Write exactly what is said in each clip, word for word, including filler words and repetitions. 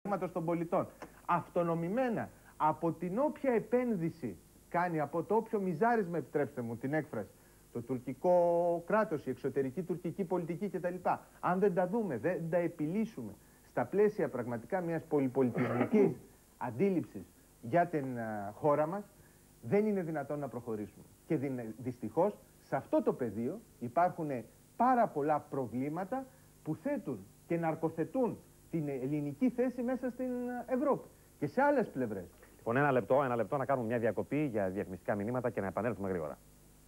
των πολιτών, αυτονομημένα από την όποια επένδυση κάνει, από το όποιο μιζάρισμα, επιτρέψτε μου την έκφραση, το τουρκικό κράτος, η εξωτερική τουρκική πολιτική κτλ. Αν δεν τα δούμε, δεν τα επιλύσουμε στα πλαίσια πραγματικά μιας πολυπολιτισμικής αντίληψης για την uh, χώρα μας, δεν είναι δυνατόν να προχωρήσουμε. Και δυστυχώς σε αυτό το πεδίο υπάρχουν πάρα πολλά προβλήματα που θέτουν και ναρκοθετούν την ελληνική θέση μέσα στην Ευρώπη και σε άλλες πλευρές. Λοιπόν, ένα λεπτό, ένα λεπτό να κάνουμε μια διακοπή για διαφημιστικά μηνύματα και να επανέλθουμε γρήγορα.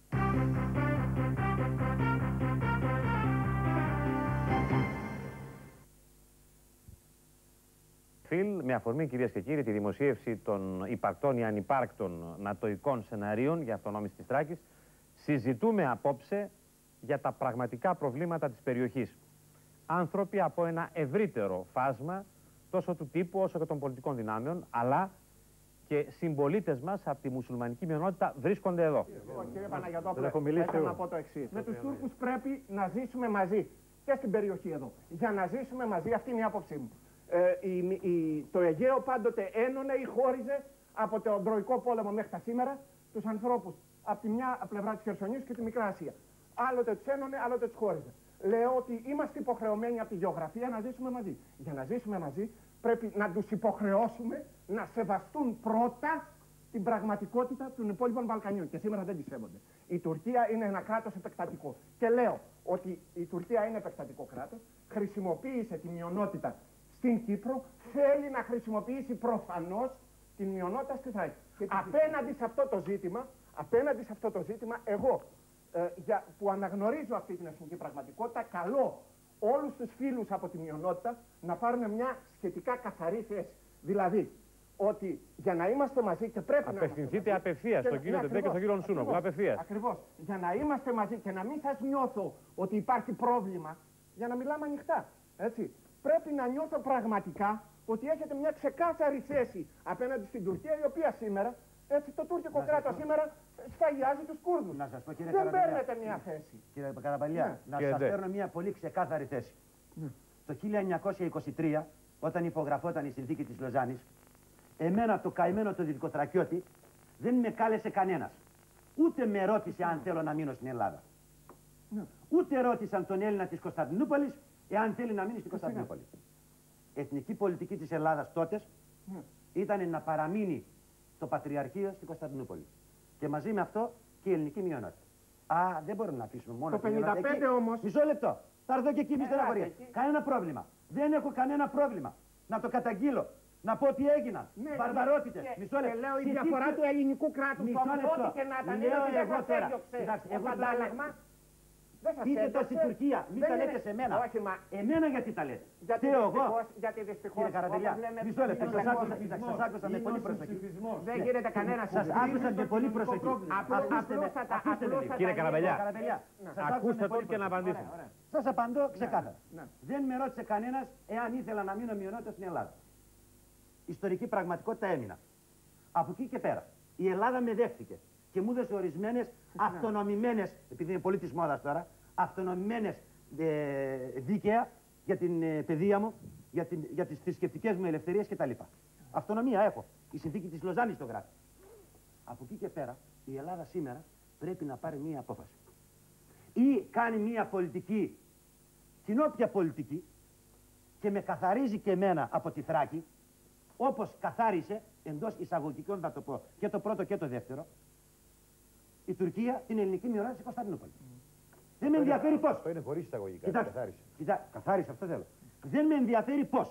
Φιλ, με αφορμή, κυρίες και κύριοι, τη δημοσίευση των υπαρκτών ή ανυπάρκτων νατοικών σεναρίων για αυτονόμηση της Θράκης, συζητούμε απόψε για τα πραγματικά προβλήματα της περιοχής. Άνθρωποι από ένα ευρύτερο φάσμα, τόσο του τύπου όσο και των πολιτικών δυνάμεων, αλλά και συμπολίτες μας από τη μουσουλμανική μειονότητα βρίσκονται εδώ. Κύριε Παναγιωτόπουλε, θέλω να πω το εξής. Με τους Τούρκους πρέπει να ζήσουμε μαζί και στην περιοχή εδώ. Για να ζήσουμε μαζί, αυτή είναι η άποψή μου. Ε, η, η, το Αιγαίο πάντοτε ένωνε ή χώριζε από τον Τροϊκό πόλεμο μέχρι τα σήμερα τους ανθρώπους από τη μια πλευρά της Χερσονήσου και τη Μικρά Ασία. Άλλοτε τους ένωνε, άλλοτε τους χώριζε. Λέω ότι είμαστε υποχρεωμένοι από τη γεωγραφία να ζήσουμε μαζί. Για να ζήσουμε μαζί πρέπει να τους υποχρεώσουμε να σεβαστούν πρώτα την πραγματικότητα των υπόλοιπων Βαλκανίων. Και σήμερα δεν τη σέβονται. Η Τουρκία είναι ένα κράτος επεκτατικό. Και λέω ότι η Τουρκία είναι επεκτατικό κράτος, χρησιμοποίησε τη μειονότητα στην Κύπρο, θέλει να χρησιμοποιήσει προφανώς την μειονότητα στη Θράκη. Απέναντι σε αυτό το ζήτημα, απέναντι σε αυτό το ζήτημα, εγώ ε, για, που αναγνωρίζω αυτή την εθνική πραγματικότητα, καλώ όλους τους φίλους από τη μειονότητα να πάρουν μια σχετικά καθαρή θέση. Δηλαδή, ότι για να είμαστε μαζί και πρέπει να. Απευθυνθείτε απευθείας στον κύριο Τεντέ και στον κύριο Νσούνοβ. Απευθείας. Ακριβώς. Για να είμαστε μαζί και να μην σας νιώθω ότι υπάρχει πρόβλημα, για να μιλάμε ανοιχτά. Έτσι. Πρέπει να νιώθω πραγματικά ότι έχετε μια ξεκάθαρη θέση απέναντι στην Τουρκία, η οποία σήμερα, έτσι, το τουρκικό κράτος σήμερα σφαγιάζει τους Κούρδους. Να σας πω, κύριε Δεν Καραμπαλιά, παίρνετε μια θέση. Κύριε Καραμπαλιά, ναι. να κύριε σας Ντε. παίρνω μια πολύ ξεκάθαρη θέση. Ναι. Το χίλια εννιακόσια είκοσι τρία, όταν υπογραφόταν η συνθήκη της Λοζάνης, εμένα το καημένο το Δυτικοθρακιώτη δεν με κάλεσε κανένας. Ούτε με ρώτησε αν θέλω να μείνω στην Ελλάδα. Ναι. Ούτε ρώτησαν τον Έλληνα της Κωνσταντινούπολης εάν θέλει να μείνει στην Κωνσταντινούπολη. Εθνική πολιτική της Ελλάδας τότε Ναι. ήταν να παραμείνει το Πατριαρχείο στην Κωνσταντινούπολη. Και μαζί με αυτό και η ελληνική μειονότητα. Α, δεν μπορούμε να αφήσουμε μόνο το πενήντα πέντε όμως. Μισό λεπτό. Θα έρθω και εκεί, μη στεναχωρία. εκεί. Κανένα πρόβλημα. Δεν έχω κανένα πρόβλημα. Να το καταγγείλω. Να πω ότι έγιναν. Ναι, Βαρβαρότητες. και, Μισό λεπτό. και λέω η Συζήτησε- διαφορά του ελληνικού κράτους, Μισό το λεπτό. ό,τι και να ήταν, Λέω είναι ότι δεν εγώ σας τώρα. έδιωξε Κοιτάξτε, ο εγώ τώρα- αντάλλαγμα. Δεν σας Πείτε το έδιωξε. στην Τουρκία. Μην Δεν τα λέτε είναι- σε μένα. Όχι, μα Εμένα γιατί τα λέτε. γιατί Φταίω εγώ. δυστυχώς, γιατί δυστυχώς, Κύριε Καραμπελιά, όπως λέμε, μισό λεπτό. είναι Σας κακός άκουσα, ψηφισμός. σας άκουσα με πολύ προσοχή. Δεν γίνεται κανένα Σας άκουσα με πολύ προσοχή. Ακούστε με, Απλούστατα, ακούστε με. απλούστατα. Κύριε Καραμπελιά, Καραμπελιά, σας άκουσα ακούστε με τον πολύ και να προσοχή. απαντήσετε. Ωραία, ωραία. Σας απαντώ ξεκάθαρα. ναι. Δεν με ρώτησε κανένας εάν ήθελα να μείνω μειονότητα στην Ελλάδα. Ιστορική πραγματικότητα έμεινα. Από εκεί και πέρα. Η Ελλάδα με δέχτηκε και μου έδωσε ορισμένες αυτονομημένες, επειδή είναι πολύ της μόδας τώρα, αυτονομημένες ε, δίκαια για την ε, παιδεία μου, για, την, για τις θρησκευτικές μου ελευθερίες κτλ. Αυτονομία έχω. Η συνθήκη της Λοζάνης το γράφει. Από εκεί και πέρα η Ελλάδα σήμερα πρέπει να πάρει μία απόφαση. Ή κάνει μία πολιτική, την όποια πολιτική, και με καθαρίζει και εμένα από τη Θράκη, όπως καθάρισε, εντός εισαγωγικών θα το πω, και το πρώτο και το δεύτερο, η Τουρκία την ελληνική μειονότητα στην Κωνσταντινούπολη. Δεν με ενδιαφέρει πώς. Αυτό είναι χωρίς εισαγωγικά. Κοιτάξτε, Καθάρισε. κοιτά, καθάρισε, αυτό θέλω. Δεν με ενδιαφέρει πώς.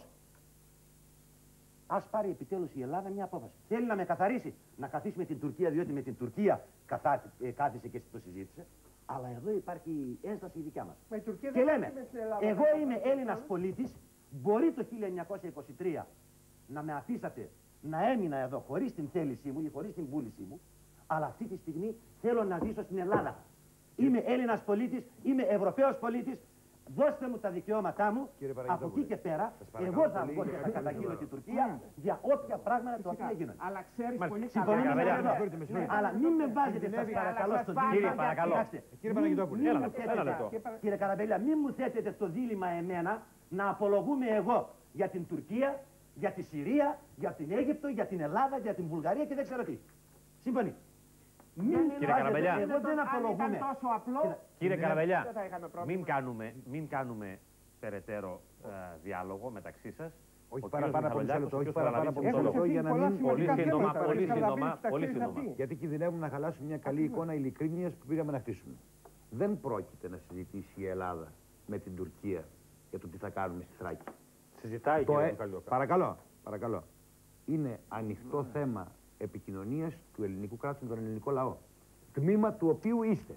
Ας πάρει επιτέλους η Ελλάδα μια απόφαση. Θέλει να με καθαρίσει, να καθίσει με την Τουρκία, διότι με την Τουρκία καθά, ε, κάθισε και το συζήτησε. Αλλά εδώ υπάρχει ένσταση η δικιά μας. Μα η Τουρκία Και δεν λέμε, είναι στην Ελλάδα. εγώ είμαι Έλληνας πολίτης, μπορεί το χίλια εννιακόσια είκοσι τρία να με αφήσατε να έμεινα εδώ χωρίς την θέλησή μου ή χωρίς την βούλησή μου, αλλά αυτή τη στιγμή θέλω να ζήσω στην Ελλάδα. Είμαι Έλληνας πολίτης, είμαι Ευρωπαίος πολίτης. Δώστε μου τα δικαιώματά μου. Από εκεί και πέρα, εγώ θα βγω και θα καταγγείλω την Τουρκία για όποια πράγματα τα οποία γίνονται. Αλλά ξέρεις Μας πολύ Συμφωνούμε καλά. με Καραμπελιά, αυτό. με συγχωρείτε, με συγχωρείτε. Αλλά μην με βάζετε, σας παρακαλώ, στον Κύριε, τύπο. παρακαλώ. Κοιτάξτε, Κύριε μην- Παναγιωτόπουλε, μην ένα μου λεπτό, θέτετε- ένα λεπτό. Κύριε Καραμπέλια, μην μου θέτετε το δίλημμα εμένα να απολογούμε εγώ για την Τουρκία για τη Συρία, για την Αίγυπτο, για την Ελλάδα, για την Βουλγαρία και δεν ξέρω τι. Συμφωνεί. Μην κύριε Καραμελιά, εγώ δεν απολογούμε. Τόσο απλό, κύριε Καραμελιά, δεν θα είχαμε πρόβλημα. μην κάνουμε, μην κάνουμε περαιτέρω ε, διάλογο μεταξύ σας. Όχι παραπάνω από μισό λεπτό, όχι παραπάνω από μισό Έχουν λεπτό, για να μην... Πολύ σύντομα, θέματα, πολύ ο κ. σύντομα, Καλαβίνης, πολύ τα σύντομα. ξέρει Γιατί κινδυνεύουν να χαλάσουν μια καλή εικόνα ειλικρίνειας που πήγαμε να χτίσουμε. Δεν πρόκειται να συζητήσει η Ελλάδα με την Τουρκία για το τι θα κάνουμε στη Θράκη. Συζητάει Το κύριε ε... Μιχαλιώκα. Παρακαλώ, παρακαλώ. Είναι ανοιχτό θέμα επικοινωνίας του ελληνικού κράτους με τον ελληνικό λαό. Τμήμα του οποίου είστε.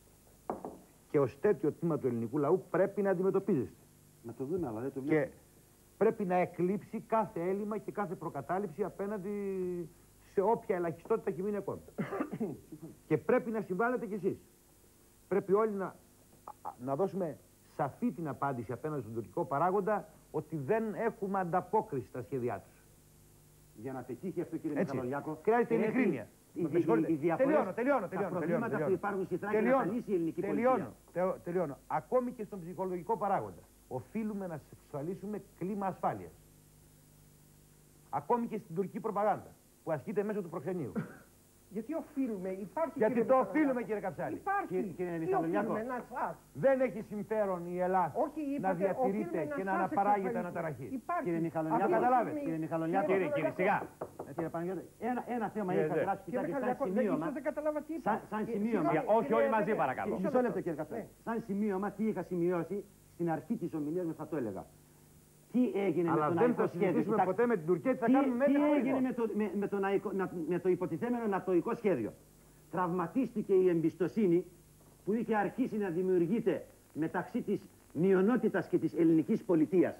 Και ως τέτοιο τμήμα του ελληνικού λαού πρέπει να αντιμετωπίζεστε. Να το δούμε, αλλά δεν το βλέπουμε. Και πρέπει να εκλείψει κάθε έλλειμμα και κάθε προκατάληψη απέναντι σε όποια ελαχιστότητα έχει μείνει ακόμη. Και πρέπει να συμβάλλετε κι εσείς. Πρέπει όλοι να, να δώσουμε σαφή την απάντηση απέναντι στον τουρκικό παράγοντα ότι δεν έχουμε ανταπόκριση στα σχέδιά τους. Για να πετύχει αυτό, κύριε Μιχαλολιάκο, χρειάζεται ειλικρίνεια. Τελειώνω, τελειώνω, τελειώνω. Τα προβλήματα που υπάρχουν στη Θράκη να τα λύσει η ελληνική τελειώνω, τελειώνω, τελειώνω. Ακόμη και στον ψυχολογικό παράγοντα. Οφείλουμε να εξασφαλίσουμε κλίμα ασφάλειας. Ακόμη και στην τουρκική προπαγάνδα που ασκείται μέσω του προξενείου. Γιατί οφείλουμε, υπάρχει. Γιατί κύριε το Μιχαλολιάκο. οφείλουμε, κύριε Καψάλη. Υπάρχει. Κύριε- κύριε Τι Μιχαλολιάκο. οφείλουμε, να σας. Δεν έχει συμφέρον η Ελλάδα Όχι, να είπατε, διατηρείται οφείλουμε και να σας αναπαράγεται εξασφαλίσουμε. αναταραχή. Υπάρχει. Κύριε Μιχαλολιάκο, Αυτό καταλάβετε. οφείλουμε- Κύριε Μιχαλολιάκο. Κύριε, κύριε, σιγά. Ε, κύριε Παναγιώτη, ένα, ένα θέμα Κύριε είχα Ζε. γράψει, Κύριε κοιτάξτε, σαν Μιχαλολιάκο, δεν σημείωμα. ίσως δεν καταλάβα τι είπα. Σαν, σαν Ε, σημείωμα. συγγνώμη, Για- όχι κύριε όλοι μαζί, Ζε, παρακαλώ. μισό Μισό λεπτό. λεπτό, κύριε Καπτέλ. Ναι. Σαν σημείωμα, τι είχα σημειώσει στην αρχή της ομιλίας μου, θα το έλεγα. Τι έγινε Αλλά με το δεν ναϊκό θα σχέδιο. συζητήσουμε Κοιτάξτε, ποτέ με την Τουρκία τι θα τι, κάνουμε με τι την έγινε με το, με, με, το ναϊκό- να- με το υποτιθέμενο νατοϊκό σχέδιο. Τραυματίστηκε η εμπιστοσύνη που είχε αρχίσει να δημιουργείται μεταξύ της μειονότητας και της ελληνικής πολιτείας.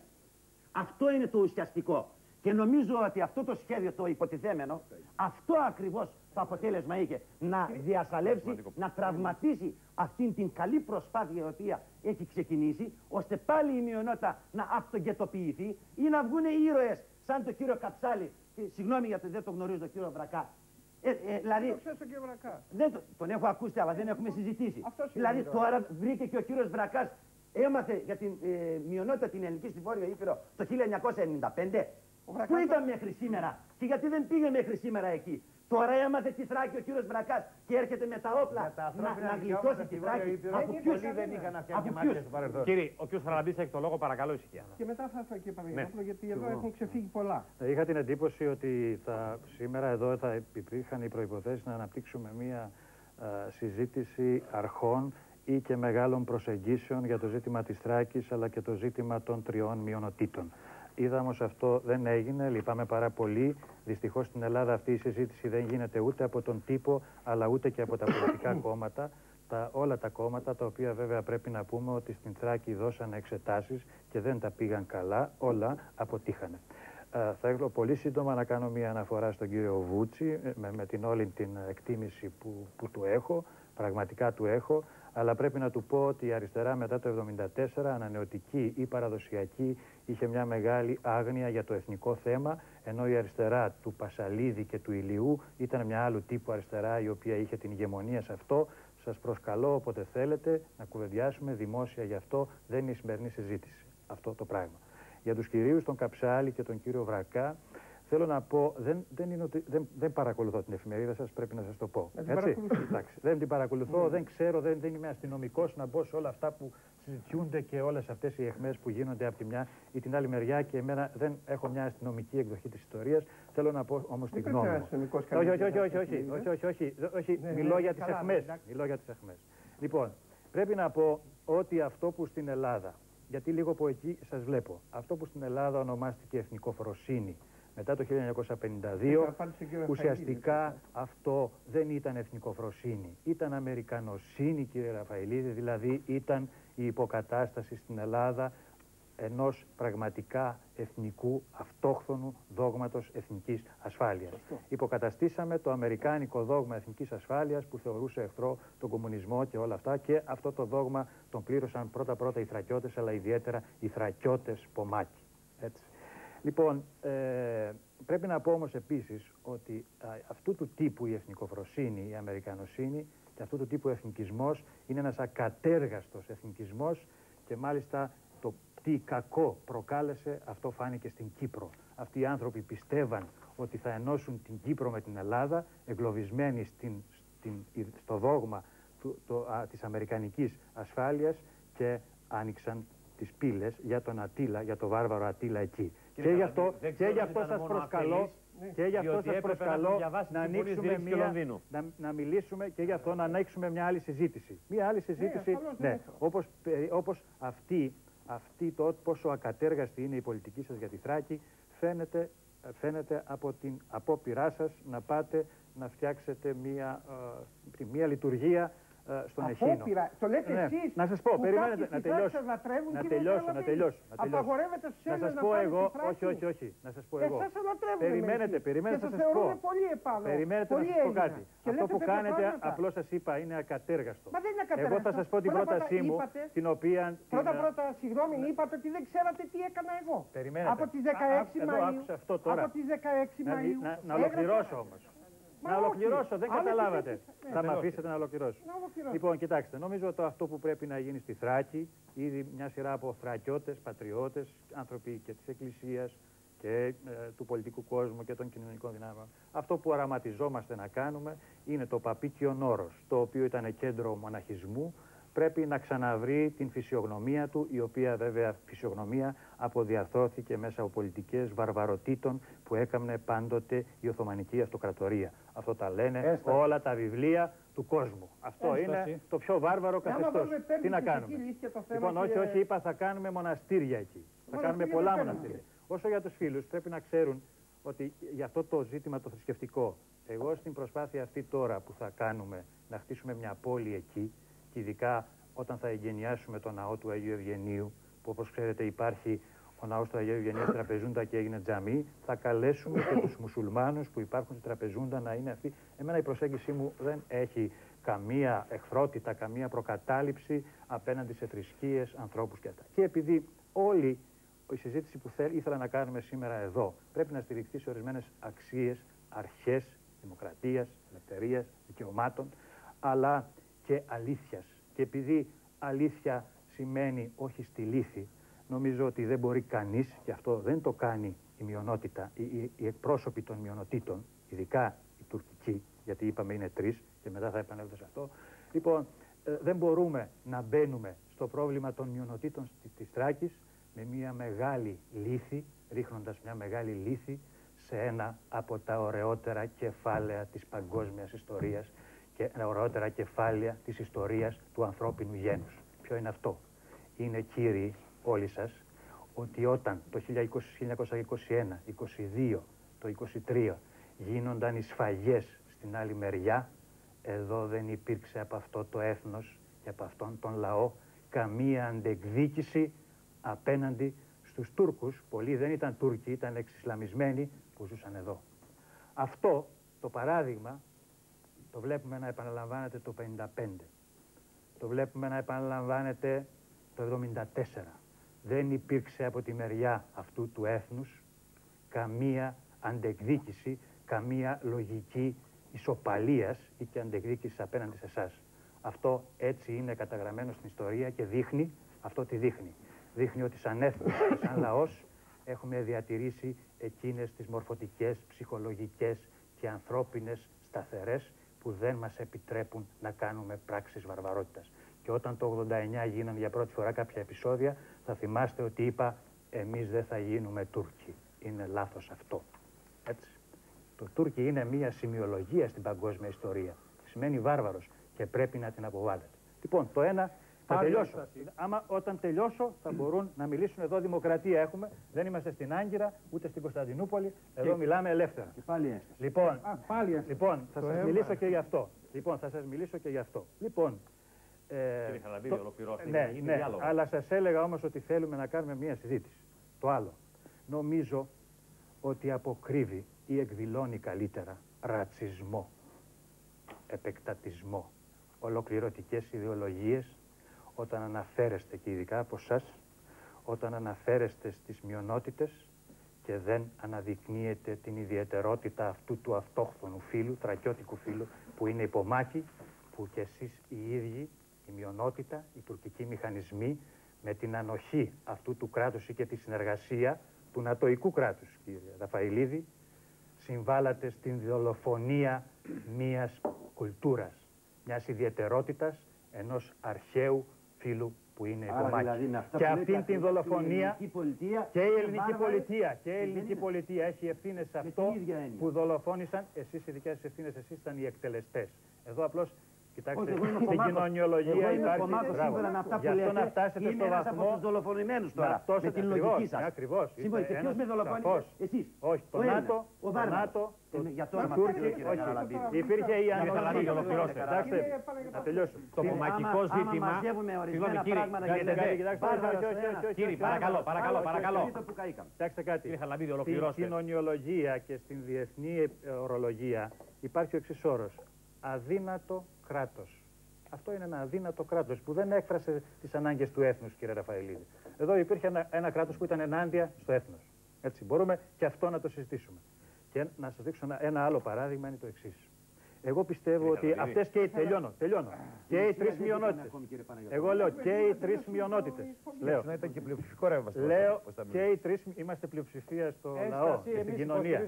Αυτό είναι το ουσιαστικό. Και νομίζω ότι αυτό το σχέδιο, το υποτιθέμενο, αυτό ακριβώς το αποτέλεσμα είχε. Να διασαλεύσει, να τραυματίσει αυτήν την καλή προσπάθεια η οποία έχει ξεκινήσει, ώστε πάλι η μειονότητα να αυτογκαιτοποιηθεί ή να βγουν ήρωες σαν τον κύριο Καψάλη. Και, συγγνώμη γιατί δεν το γνωρίζω τον κύριο Βρακά. Ε, ε, δηλαδή, Το ξέρεις τον κύριο Βρακά. δεν το, τον έχω ακούσει, αλλά δεν έχουμε συζητήσει. Αυτός είναι Δηλαδή ο τώρα βρήκε και ο κύριος Βρακάς, έμαθε για την ε, μειονότητα την ελληνική στη Βόρειο Ήπειρο το χίλια εννιακόσια ενενήντα πέντε. Ο Βρακάς Πού ήταν το- μέχρι σήμερα και γιατί δεν πήγε μέχρι σήμερα εκεί. Τώρα έμαθε τη Θράκη ο κύριος Βρακάς και έρχεται με τα όπλα Για τα να, ανθρώπινα να δικαιώματα γλιτώσει στη τη Βόρεια Θράκη. Ήπειρο, Από δεν ποιους? πολλοί δεν είχαν Από φτιάξει ποιους? μάτια στο παρελθόν. Κύριε, ο κ. Χαραλαμπής έχει το λόγο, παρακαλώ ησυχία. Και μετά θα έρθω και Παπαδόπουλο, Ναι. γιατί εδώ έχουν ξεφύγει πολλά. Είχα την εντύπωση ότι θα, σήμερα εδώ θα υπήρχαν οι προϋποθέσεις να αναπτύξουμε μία α, συζήτηση αρχών ή και μεγάλων προσεγγίσεων για το ζήτημα της Θράκης αλλά και το ζήτημα των τριών μειονοτήτων. Είδα όμως αυτό δεν έγινε, λυπάμαι πάρα πολύ. Δυστυχώς στην Ελλάδα αυτή η συζήτηση δεν γίνεται ούτε από τον τύπο αλλά ούτε και από τα πολιτικά κόμματα. Τα, όλα τα κόμματα, τα οποία βέβαια πρέπει να πούμε ότι στην Θράκη δώσανε εξετάσεις και δεν τα πήγαν καλά, όλα αποτύχανε. Ε, θα ήθελα πολύ σύντομα να κάνω μια αναφορά στον κύριο Βούτσι, με, με την όλη την εκτίμηση που, που του έχω, πραγματικά του έχω, αλλά πρέπει να του πω ότι η αριστερά μετά το εβδομήντα τέσσερα, ανανεωτική ή παραδοσιακή, είχε μια μεγάλη άγνοια για το εθνικό θέμα, ενώ η αριστερά του Πασαλίδη και του Ηλιού ήταν μια άλλου τύπου αριστερά η οποία είχε την ηγεμονία σε αυτό. Σας προσκαλώ όποτε θέλετε να κουβεντιάσουμε δημόσια γι' αυτό, δεν είναι η σημερινή συζήτηση αυτό το πράγμα. Για τους κυρίους τον Καψάλη και τον κύριο Βρακά, θέλω να πω, δεν, δεν, είναι ότι, δεν, δεν παρακολουθώ την εφημερίδα σας, πρέπει να σας το πω. Δεν την Έτσι? παρακολουθείς. Εντάξει, δεν την παρακολουθώ, Ναι. δεν ξέρω, δεν, δεν είμαι αστυνομικός να μπω σε όλα αυτά που συζητιούνται και όλες αυτές οι αιχμές που γίνονται από τη μια ή την άλλη μεριά και εμένα δεν έχω μια αστυνομική εκδοχή της ιστορίας. Θέλω να πω όμως τη Μην γνώμη πείτε μου. αστυνομικός Όχι, όχι, κανείς, όχι, δεν όχι, όχι, θα όχι, όχι, όχι, όχι, Ναι, μιλώ ναι, για τις καλά, αιχμές. εντάξει. Μιλώ για τις αιχμές. Λοιπόν, πρέπει να πω ότι αυτό που στην Ελλάδα, γιατί λίγο από εκεί σας βλέπω, αυτό που στην Ελλάδα ονομάστηκε εθνικοφροσύνη μετά το χίλια εννιακόσια πενήντα δύο, Είχα πάλι στον κύριο ουσιαστικά Ραφαηλίδη. αυτό δεν ήταν εθνικοφροσύνη, ήταν αμερικανοσύνη, κύριε Ραφαηλίδη, δηλαδή ήταν η υποκατάσταση στην Ελλάδα ενός πραγματικά εθνικού, αυτόχθονου δόγματος εθνικής ασφάλειας. Υποκαταστήσαμε το αμερικάνικο δόγμα εθνικής ασφάλειας που θεωρούσε εχθρό τον κομμουνισμό και όλα αυτά και αυτό το δόγμα τον πλήρωσαν πρώτα-πρώτα οι Θρακιώτες, αλλά ιδιαίτερα οι Θρακιώτες Πομάκη. Έτσι. Λοιπόν, ε, πρέπει να πω όμως επίσης ότι α, αυτού του τύπου η εθνικοφροσύνη, η αμερικανοσύνη και αυτού του τύπου ο εθνικισμός είναι ένας ακατέργαστος εθνικισμός και μάλιστα το τι κακό προκάλεσε αυτό φάνηκε στην Κύπρο. αυτοί οι άνθρωποι πιστεύαν ότι θα ενώσουν την Κύπρο με την Ελλάδα, εγκλωβισμένοι στην, στην, στο δόγμα του, το, α, της αμερικανικής ασφάλειας, και άνοιξαν τις πύλες για τον Ατήλα, για τον βάρβαρο Ατήλα εκεί. Και, και γι' αυτό, και γι αυτό σας προσκαλώ, και γι' αυτό σας προσκαλώ να, να ανοίξουμε μια, να, να μιλήσουμε, και γι' αυτό να ανοίξουμε μια άλλη συζήτηση. Μια άλλη συζήτηση, ναι, ναι, όπως, όπως αυτή, αυτή το πόσο ακατέργαστη είναι η πολιτική σας για τη Θράκη, φαίνεται, φαίνεται από την απόπειρά σας να πάτε να φτιάξετε μια, uh, μια λειτουργία uh, στον Εχίνο. Απόπειρα, το λέτε ναι. εσείς, να σας πω, περιμένετε, να τελειώσω, να τελειώσω, να τελειώσω. Απαγορεύετε στους να Έλληνες σας να πω πάνε εγώ, στη Θράκη. όχι, όχι, όχι, να σας πω εγώ. Εσάς ανατρέπουν Περιμένετε, περιμένετε, και θα σας πω. πολύ επάνω. Περιμένετε πολύ να σας πω Έλληνα. κάτι. Και αυτό που κάνετε, πράγματα. απλώς σας είπα, είναι ακατέργαστο. Μα δεν είναι ακατέργαστο. Εγώ θα σας πω την πρώτα πρότασή μου, είπατε, την οποία... Πρώτα πρώτα, συγγνώμη, είπατε ότι δεν ξέρατε τι έκανα εγώ. Περιμένετε. Από τις δεκαέξι Μαΐου. Αυτό τώρα. Από τις δεκαέξι Μαΐου. Να, να ολοκληρώσω όμως. Να ολοκληρώσω, δεν καταλάβατε. Θα με αφήσετε να ολοκληρώσω. Λοιπόν, κοιτάξτε, νομίζω ότι αυτό που πρέπει να γίνει στη Θράκη, ήδη μια σειρά από θρακιώτες, πατριώτες, άνθρωποι και της Εκκλησίας και ε, του πολιτικού κόσμου και των κοινωνικών δυνάμεων, αυτό που οραματιζόμαστε να κάνουμε είναι το Παπίκιον Όρος, το οποίο ήταν κέντρο μοναχισμού, πρέπει να ξαναβρει την φυσιογνωμία του, η οποία βέβαια φυσιογνωμία αποδιαρθρώθηκε μέσα από πολιτικές βαρβαροτήτων που έκαμνε πάντοτε η Οθωμανική Αυτοκρατορία. Αυτό τα λένε Έσταση. όλα τα βιβλία του κόσμου. Αυτό Έσταση. είναι το πιο βάρβαρο καθεστώς. Τι να κάνουμε. Λοιπόν, όχι, όχι, είπα θα κάνουμε μοναστήρια εκεί. Θα κάνουμε πολλά μοναστήρια. Όσο για τους φίλους, πρέπει να ξέρουν ότι για αυτό το ζήτημα το θρησκευτικό, εγώ στην προσπάθεια αυτή τώρα που θα κάνουμε να χτίσουμε μια πόλη εκεί, και ειδικά όταν θα εγκαινιάσουμε το ναό του Αγίου Ευγενίου, που όπως ξέρετε υπάρχει ο ναός του Αγίου Ευγενίου στη Τραπεζούντα και έγινε τζαμί, θα καλέσουμε και τους μουσουλμάνους που υπάρχουν στη Τραπεζούντα να είναι αυτοί. Εμένα η προσέγγιση μου δεν έχει καμία εχθρότητα, καμία προκατάληψη απέναντι σε θρησκείες, ανθρώπους και αυτά. Και επειδή όλη η συζήτηση που θέλ, ήθελα να κάνουμε σήμερα εδώ πρέπει να στηριχθεί σε ορισμένες αξίες, αρχές δημοκρατίας, ελευθερίας, δικαιωμάτων, αλλά και αλήθειας. Και επειδή αλήθεια σημαίνει όχι στη λύθη, νομίζω ότι δεν μπορεί κανείς, και αυτό δεν το κάνει η μειονότητα, οι, οι, οι εκπρόσωποι των μειονοτήτων, ειδικά οι τουρκικοί, γιατί είπαμε είναι τρεις και μετά θα επανέλθω σε αυτό. Λοιπόν, ε, δεν μπορούμε να μπαίνουμε στο πρόβλημα των μειονοτήτων της Θράκης με μια μεγάλη λύθη, ρίχνοντας μια μεγάλη λύθη σε ένα από τα ωραιότερα κεφάλαια της παγκόσμιας ιστορίας και ωραιότερα κεφάλαια της ιστορίας του ανθρώπινου γένους. Ποιο είναι αυτό? Είναι, κύριοι όλοι σας, ότι όταν το χίλια εννιακόσια είκοσι ένα, είκοσι δύο, το είκοσι τρία γίνονταν οι σφαγές στην άλλη μεριά, εδώ δεν υπήρξε από αυτό το έθνος και από αυτόν τον λαό καμία αντεκδίκηση απέναντι στους Τούρκους. Πολλοί δεν ήταν Τούρκοι, ήταν εξισλαμισμένοι που ζούσαν εδώ. Αυτό το παράδειγμα το βλέπουμε να επαναλαμβάνεται το πενήντα πέντε. Το βλέπουμε να επαναλαμβάνεται το εβδομήντα τέσσερα. Δεν υπήρξε από τη μεριά αυτού του έθνους καμία αντεκδίκηση, καμία λογική ισοπαλίας ή και αντεκδίκηση απέναντι σε εσάς. Αυτό έτσι είναι καταγραμμένο στην ιστορία και δείχνει, αυτό τι δείχνει. Δείχνει ότι σαν έθνος και σαν λαός έχουμε διατηρήσει εκείνες τις μορφωτικές, ψυχολογικές και ανθρώπινες σταθερές που δεν μας επιτρέπουν να κάνουμε πράξεις βαρβαρότητας. Και όταν το ογδόντα εννιά γίνανε για πρώτη φορά κάποια επεισόδια, θα θυμάστε ότι είπα εμείς δεν θα γίνουμε Τούρκοι. Είναι λάθος αυτό. Έτσι. Το Τούρκοι είναι μια σημειολογία στην παγκόσμια ιστορία. Σημαίνει βάρβαρος και πρέπει να την αποβάλλετε. Λοιπόν, το ένα θα Άλλη τελειώσω. Έσταση. Άμα όταν τελειώσω θα μπορούν να μιλήσουν εδώ. Δημοκρατία έχουμε. Δεν είμαστε στην Άγκυρα ούτε στην Κωνσταντινούπολη. Εδώ και... μιλάμε ελεύθερα. Και πάλι έσταση. Λοιπόν, Α, πάλι λοιπόν θα σας μιλήσω και γι' αυτό. Λοιπόν, θα σας μιλήσω και γι' αυτό. Λοιπόν, Ε, Κύριε Χαλαμπίδη, το... ολοκληρώστε. Ναι, ναι, αλλά σας έλεγα όμως ότι θέλουμε να κάνουμε μια συζήτηση. Το άλλο. Νομίζω ότι αποκρύβει ή εκδηλώνει καλύτερα ρατσισμό, επεκτατισμό, ολοκληρωτικές ιδεολογίες όταν αναφέρεστε, και ειδικά από εσάς, όταν αναφέρεστε στις μειονότητες και δεν αναδεικνύετε την ιδιαιτερότητα αυτού του αυτόχθονου φύλου, θρακιώτικου φύλου, που είναι υπομάχη, που κι εσείς οι ίδιοι, η μειονότητα, οι τουρκικοί μηχανισμοί, με την ανοχή αυτού του κράτους και τη συνεργασία του νατοϊκού κράτους, κύριε Ραφαηλίδη, συμβάλατε στην δολοφονία μιας κουλτούρας, μιας ιδιαιτερότητας ενός αρχαίου φύλου που είναι η Κομμάκη. Δηλαδή, και αυτήν την δολοφονία και η ελληνική πολιτεία και η ελληνική πολιτεία έχει ευθύνες σε αυτό που δολοφόνησαν. Εσείς οι δικές σας ευθύνες, εσείς ήταν οι εκτελεστές. Εδώ απλώς, κοιτάξτε, στην κοινωνιολογία υπάρχει. Γι' αυτό να φτάσετε στο βαθμό. Από τους δολοφονημένους τώρα, με την λογική σας. Ακριβώς. Σύμφωνα, και ποιος με δολοφόνησε? Εσείς. Όχι, το ΝΑΤΟ, το ΝΑΤΟ, για το Τούρκοι, όχι. Υπήρχε η αναλογή. Κοιτάξτε, να τελειώσω. Το κομμακικό ζήτημα. Συγγνώμη, κύριε, παρακαλώ, παρακαλώ, παρακαλώ. Κοιτάξτε κάτι. Κύριε Χαραλαμπίδη, στην ολοκληρώστε. κοινωνιολογία και στην διεθνή ορολογία υπάρχει ο εξής όρος. Αδύνατο κράτος. Αυτό είναι ένα αδύνατο κράτος που δεν έκφρασε τις ανάγκες του έθνους, κύριε Ραφαηλίδη. Εδώ υπήρχε ένα, ένα κράτος που ήταν ενάντια στο έθνος. Έτσι, μπορούμε και αυτό να το συζητήσουμε. Και να σας δείξω ένα, ένα άλλο παράδειγμα, είναι το εξής. Εγώ πιστεύω ότι αυτές και οι... Τελειώνω, τελειώνω. Και οι τρεις μειονότητες. Εγώ λέω και οι τρεις μειονότητες. Λέω. Να ήταν και πλειοψηφικό ρεύμα. Λέω και οι τρεις... Είμαστε πλειοψηφία στο λαό και στην κοινωνία.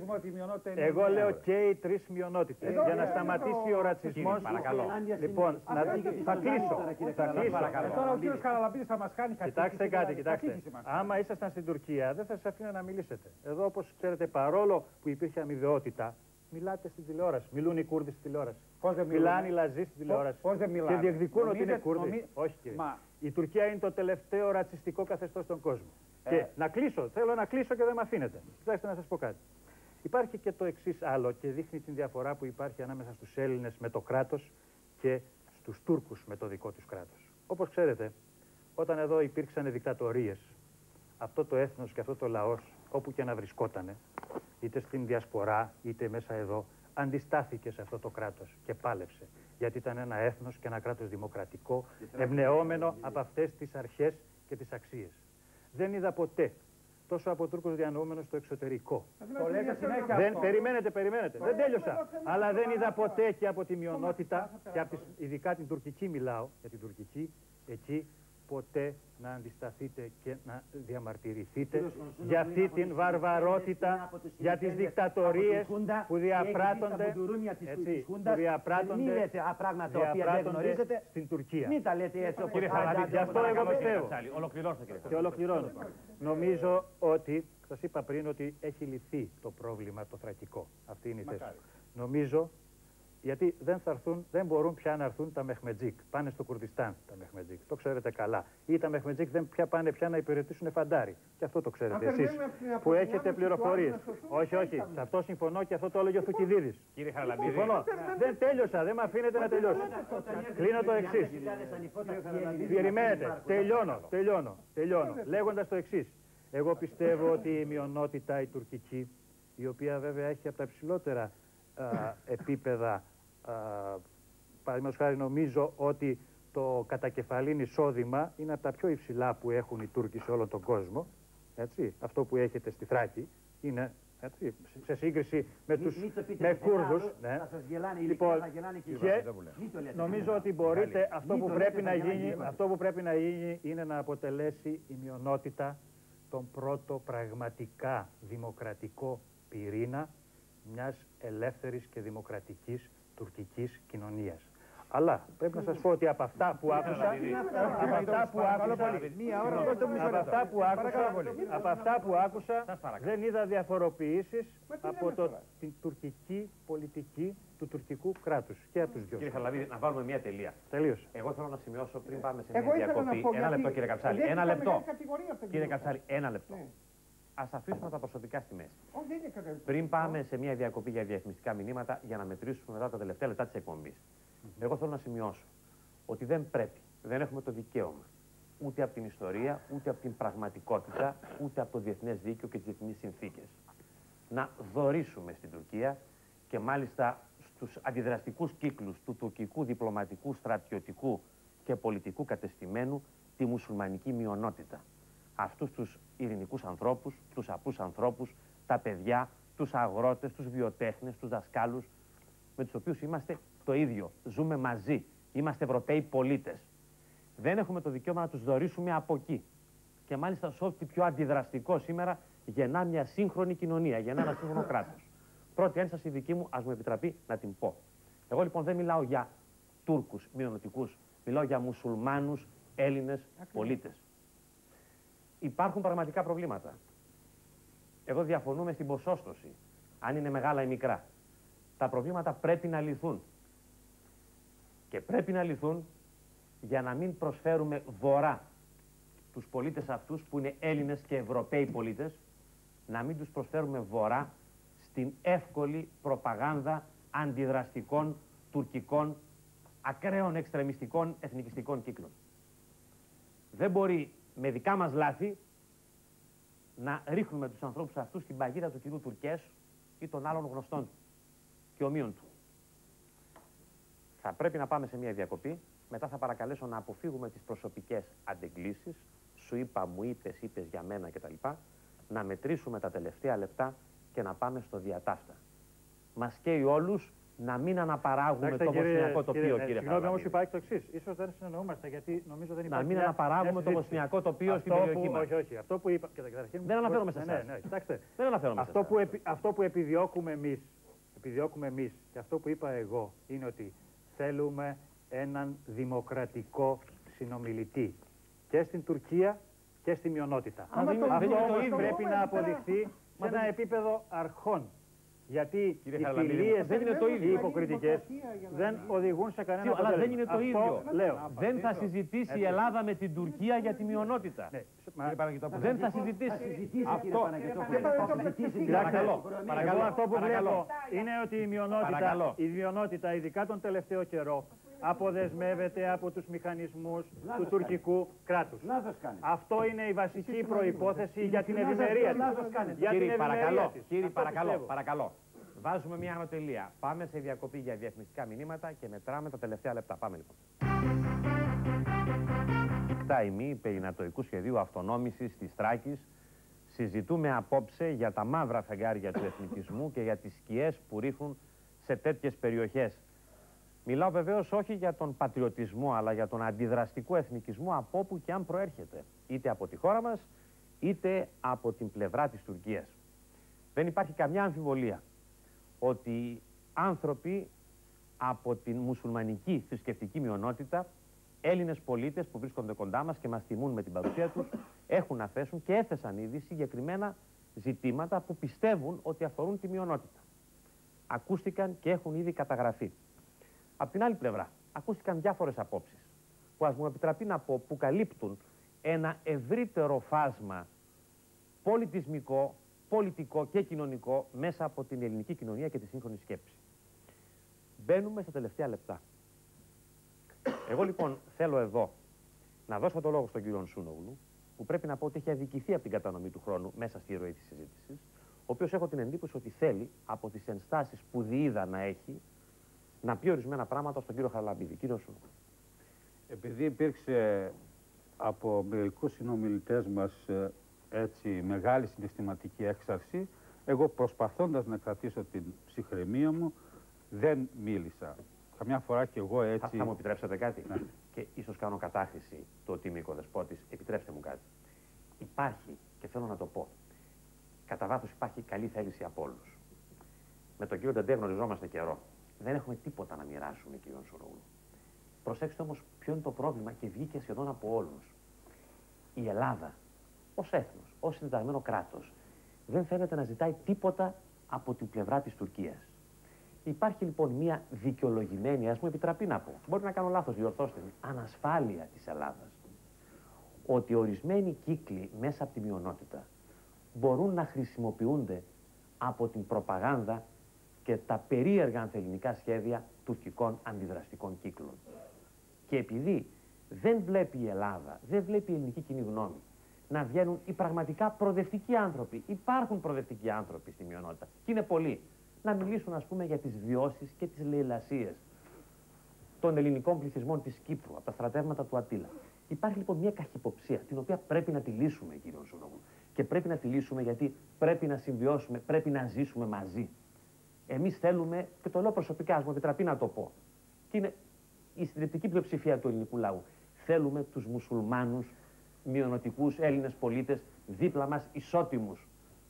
Εγώ λέω και οι τρεις μειονότητες. Για να σταματήσει ο ρατσισμός. Παρακαλώ. Λοιπόν, θα κλείσω. Θα κλείσω. Τώρα ο κύριος Χαραλαμπίδης θα μας κάνει κάτι. Κοιτάξτε κάτι, κοιτάξτε. Άμα ήσασταν στην Τουρκία, δεν θα σας αφήνω να μιλήσετε. Εδώ, όπως ξέρετε, παρόλο που υπήρχε αμοιβαιότητα, μιλάτε στην τηλεόραση. Μιλούν οι Κούρδοι στην τηλεόραση. Πώς δεν μιλάνε οι Λαζοί στην τηλεόραση. Πώς δεν μιλάνε. Και διεκδικούν ότι είναι Κούρδοι. νομίζετε... Όχι, κύριε. Μα... Η Τουρκία είναι το τελευταίο ρατσιστικό καθεστώς στον κόσμο. Ε... Και να κλείσω, θέλω να κλείσω και δεν με αφήνετε. Κοιτάξτε να σας πω κάτι. Υπάρχει και το εξής άλλο και δείχνει την διαφορά που υπάρχει ανάμεσα στους Έλληνες με το κράτος και στους Τούρκους με το δικό τους κράτος. Όπως ξέρετε, όταν εδώ υπήρξαν δικτατορίες, αυτό το έθνος και αυτό το λαός, όπου και να βρισκότανε, είτε στην διασπορά είτε μέσα εδώ, αντιστάθηκε σε αυτό το κράτος και πάλεψε. Γιατί ήταν ένα έθνος και ένα κράτος δημοκρατικό, εμπνεόμενο από αυτές τις αρχές και τις αξίες. Δεν είδα ποτέ τόσο από Τούρκους διανοούμενους στο εξωτερικό. Δεν, περιμένετε, περιμένετε. Δεν τέλειωσα. Αλλά δεν είδα ποτέ και από τη μειονότητα, και από τις, ειδικά την τουρκική μιλάω, για την τουρκική, εκεί ποτέ να αντισταθείτε και να διαμαρτυρηθείτε για αυτή την βαρβαρότητα, για τις δικτατορίες που διαπράττονται, έτσι, που διαπράττονται, διαπράττονται στην Τουρκία. Μην τα λέτε έτσι όπως κύριε Χαραλαμπίδη, γι' αυτό εγώ πιστεύω. Ολοκληρώστε, κύριε. Και ολοκληρώνω. Νομίζω ότι, σας είπα πριν, ότι έχει λυθεί το πρόβλημα το θρακικό. Αυτή είναι η θέση. Νομίζω, γιατί δεν, θα έρθουν, δεν μπορούν πια να έρθουν τα Μεχμετζίκ. Πάνε στο Κουρδιστάν τα Μεχμετζίκ. Το ξέρετε καλά. Ή τα Μεχμετζίκ δεν πια πάνε πια να υπηρετήσουν φαντάρι. Και αυτό το ξέρετε εσείς που έχετε πληροφορίες. Όχι, όχι. Σε αυτό συμφωνώ και αυτό το έλεγε ο Θουκυδίδης. Κύριε Χαραλαμπίδη. Συμφωνώ. Δεν τέλειωσα. Δεν με αφήνετε να τελειώσω. Κλείνω το εξής. Περιμένετε. Τελειώνω. Τελειώνω. Τελειώνω. Λέγοντας το εξής. Εγώ πιστεύω ότι η μειονότητα η τουρκική, η οποία βέβαια έχει από τα υψηλότερα α, επίπεδα. Παραδείγματος χάρη, νομίζω ότι το κατακεφαλήν εισόδημα είναι από τα πιο υψηλά που έχουν οι Τούρκοι σε όλο τον κόσμο. Έτσι. Αυτό που έχετε στη Θράκη είναι, έτσι, σε σύγκριση με τους με Κούρδους. Ναι. Λοιπόν, και νομίζω ότι μπορείτε, αυτό που πρέπει να γίνει, αυτό που πρέπει να γίνει είναι να αποτελέσει η μειονότητα τον πρώτο πραγματικά δημοκρατικό πυρήνα μιας ελεύθερης και δημοκρατικής τουρκικής κοινωνίας. Αλλά πρέπει να σας πω ότι από αυτά που άκουσα, από αυτά που άκουσα, από αυτά που άκουσα, από αυτά που άκουσα, δεν είδα διαφοροποιήσεις από το, την τουρκική πολιτική του τουρκικού κράτους και από τους δυο. Κύριε Χαραλαμπίδη, να βάλουμε μια τελεία. Τελείωσε. Εγώ θέλω να σημειώσω πριν πάμε σε μια διακοπή. Ένα λεπτό, κύριε Καψάλη. Ένα λεπτό. Κύριε Καψάλη, ένα λεπτό. Ας αφήσουμε τα προσωπικά στη μέση. Πριν πάμε σε μια διακοπή για διαφημιστικά μηνύματα, για να μετρήσουμε μετά τα τελευταία λεπτά της εκπομπής. Εγώ θέλω να σημειώσω ότι δεν πρέπει, δεν έχουμε το δικαίωμα ούτε από την ιστορία, ούτε από την πραγματικότητα, ούτε από το διεθνές δίκαιο και τις διεθνείς συνθήκες να δωρήσουμε στην Τουρκία και μάλιστα στους αντιδραστικούς κύκλους του τουρκικού διπλωματικού, στρατιωτικού και πολιτικού κατεστημένου τη μουσουλμανική μειονότητα. Αυτούς τους ειρηνικούς ανθρώπους, τους απλούς ανθρώπους, τα παιδιά, τους αγρότες, τους βιοτέχνες, τους δασκάλους, με τους οποίους είμαστε το ίδιο. Ζούμε μαζί. Είμαστε Ευρωπαίοι πολίτες. Δεν έχουμε το δικαίωμα να τους δωρήσουμε από εκεί. Και μάλιστα σε ό,τι πιο αντιδραστικό σήμερα γεννά μια σύγχρονη κοινωνία, γεννά ένα σύγχρονο κράτος. Πρώτη ένσταση δική μου, ας μου επιτραπεί να την πω. Εγώ λοιπόν δεν μιλάω για Τούρκους μειονοτικούς, μιλάω για μουσουλμάνους Έλληνες πολίτες. Υπάρχουν πραγματικά προβλήματα. Εδώ διαφωνούμε στην ποσόστοση, αν είναι μεγάλα ή μικρά. Τα προβλήματα πρέπει να λυθούν. Και πρέπει να λυθούν για να μην προσφέρουμε βορρά τους πολίτες αυτούς που είναι Έλληνες και Ευρωπαίοι πολίτες, να μην τους προσφέρουμε βορρά στην εύκολη προπαγάνδα αντιδραστικών, τουρκικών, ακραίων εξτρεμιστικών, εθνικιστικών κύκλων. Δεν μπορεί με δικά μας λάθη να ρίχνουμε τους ανθρώπους αυτούς στην παγίδα του κυρίου Τουρκές ή των άλλων γνωστών και ομοίων του. Θα πρέπει να πάμε σε μια διακοπή, μετά θα παρακαλέσω να αποφύγουμε τις προσωπικές αντεγκλήσεις, σου είπα, μου είπες, είπες για μένα κτλ. Να μετρήσουμε τα τελευταία λεπτά και να πάμε στο διατάφτα. Μας καίει όλους να μην αναπαράγουμε Άξτε, το βοσνιακό τοπίο, κύριε, κύριε Συγγνώμη, όμως υπάρχει το εξής. Ίσως δεν συνεννοούμαστε, γιατί νομίζω δεν υπάρχει. Να μην μια, αναπαράγουμε μια το βοσνιακό τοπίο στην περιοχή μας. Όχι, όχι. Αυτό που είπα. Καταρχήν, δεν αναφέρομαι σε εσάς. Ναι, ναι, κοιτάξτε. Δεν αναφέρομαι αυτό, σε που επι, αυτό που επιδιώκουμε εμείς, επιδιώκουμε εμείς και αυτό που είπα εγώ είναι ότι θέλουμε έναν δημοκρατικό συνομιλητή και στην Τουρκία και στη μειονότητα. Αυτό όμως πρέπει να αποδειχθεί σε ένα επίπεδο αρχών. Γιατί κύριε οι φιλίες δεν είναι το ίδιο. Οι υποκριτικές δεν οδηγούν σε κανένα αποτέλεσμα. Αλλά δεν είναι το ίδιο. Λέω. Δεν θα συζητήσει η Ελλάδα με την Τουρκία για τη μειονότητα. Ναι. Δεν θα συζητήσει. Αυτό. Παρακαλώ. Εγώ αυτό που βλέπω είναι ότι η μειονότητα, η μειονότητα, ειδικά τον τελευταίο καιρό, αποδεσμεύεται από τους μηχανισμούς του τουρκικού κράτους. Αυτό είναι η βασική προϋπόθεση για την ευημερία της. Κύριε, παρακαλώ, κύριε, παρακαλώ, παρακαλώ. Βάζουμε μια ανωτελεία. Πάμε σε διακοπή για διαφημιστικά μηνύματα και μετράμε τα τελευταία λεπτά. Πάμε λοιπόν. Κτά ημί περινατοϊκού σχεδίου αυτονόμησης της Θράκης. Συζητούμε απόψε για τα μαύρα φεγγάρια του εθνικισμού και για τις σκιές που ρίχνουν σε τέτοιες περιοχές. Μιλάω βεβαίως όχι για τον πατριωτισμό, αλλά για τον αντιδραστικό εθνικισμό από όπου και αν προέρχεται. Είτε από τη χώρα μας, είτε από την πλευρά της Τουρκίας. Δεν υπάρχει καμιά αμφιβολία ότι άνθρωποι από την μουσουλμανική θρησκευτική μειονότητα, Έλληνες πολίτες που βρίσκονται κοντά μας και μας τιμούν με την παρουσία τους, έχουν να θέσουν και έθεσαν ήδη συγκεκριμένα ζητήματα που πιστεύουν ότι αφορούν τη μειονότητα. Ακούστηκαν και έχουν ήδη καταγραφεί. Απ' την άλλη πλευρά, ακούστηκαν διάφορες απόψεις που, ας μου επιτραπεί να πω, που καλύπτουν ένα ευρύτερο φάσμα πολιτισμικό, πολιτικό και κοινωνικό μέσα από την ελληνική κοινωνία και τη σύγχρονη σκέψη. Μπαίνουμε στα τελευταία λεπτά. Εγώ λοιπόν θέλω εδώ να δώσω το λόγο στον κύριο Σούνογλου, που πρέπει να πω ότι έχει αδικηθεί από την κατανομή του χρόνου μέσα στη ροή της συζήτησης, ο οποίος έχω την εντύπωση ότι θέλει από τις ενστάσεις που διείδα να έχει να πει ορισμένα πράγματα στον κύριο Χαραλαμπίδη. Κύριο Σούνογλου. Επειδή υπήρξε από μερικούς συνομιλητές μας έτσι μεγάλη συναισθηματική έξαρση, εγώ προσπαθώντας να κρατήσω την ψυχραιμία μου δεν μίλησα. Καμιά φορά και εγώ έτσι... Θα, θα μου επιτρέψετε κάτι? Ναι. Και ίσως κάνω κατάχρηση το ότι είμαι οικοδεσπότης. Επιτρέψτε μου κάτι. Υπάρχει, και θέλω να το πω, κατά βάθος υπάρχει καλή θέληση από όλους. Με τον κύριο Νταντέ γνωριζόμαστε καιρό. Δεν έχουμε τίποτα να μοιράσουμε, κύριο Σούνογλου. Προσέξτε όμως ποιο είναι το πρόβλημα και βγήκε σχεδόν από όλους. Η Ελλάδα, ως έθνος, ως συνταγμένο κράτος, δεν φαίνεται να ζητάει τίποτα από την πλευρά της Τουρκίας. Υπάρχει λοιπόν μια δικαιολογημένη, ας μου επιτραπεί να πω, μπορεί να κάνω λάθος, διορθώστε με, ανασφάλεια της Ελλάδας. Ότι ορισμένοι κύκλοι μέσα από τη μειονότητα μπορούν να χρησιμοποιούνται από την προπαγάνδα και τα περίεργα ανθελληνικά σχέδια τουρκικών αντιδραστικών κύκλων. Και επειδή δεν βλέπει η Ελλάδα, δεν βλέπει η ελληνική κοινή γνώμη να βγαίνουν οι πραγματικά προοδευτικοί άνθρωποι, υπάρχουν προοδευτικοί άνθρωποι στη μειονότητα και είναι πολλοί, να μιλήσουν ας πούμε για τις βιώσεις και τις λαιλασίες των ελληνικών πληθυσμών της Κύπρου, από τα στρατεύματα του Αττήλα. Υπάρχει λοιπόν μια καχυποψία, την οποία πρέπει να τη λύσουμε, κύριε Σούνογλου. Και πρέπει να τη λύσουμε γιατί πρέπει να συμβιώσουμε, πρέπει να ζήσουμε μαζί. Εμείς θέλουμε, και το λέω προσωπικά, ας μου επιτραπεί να το πω, και είναι η συντριπτική πλειοψηφία του ελληνικού λαού. Θέλουμε τους μουσουλμάνους, μειονοτικούς Έλληνες πολίτες δίπλα μας, ισότιμους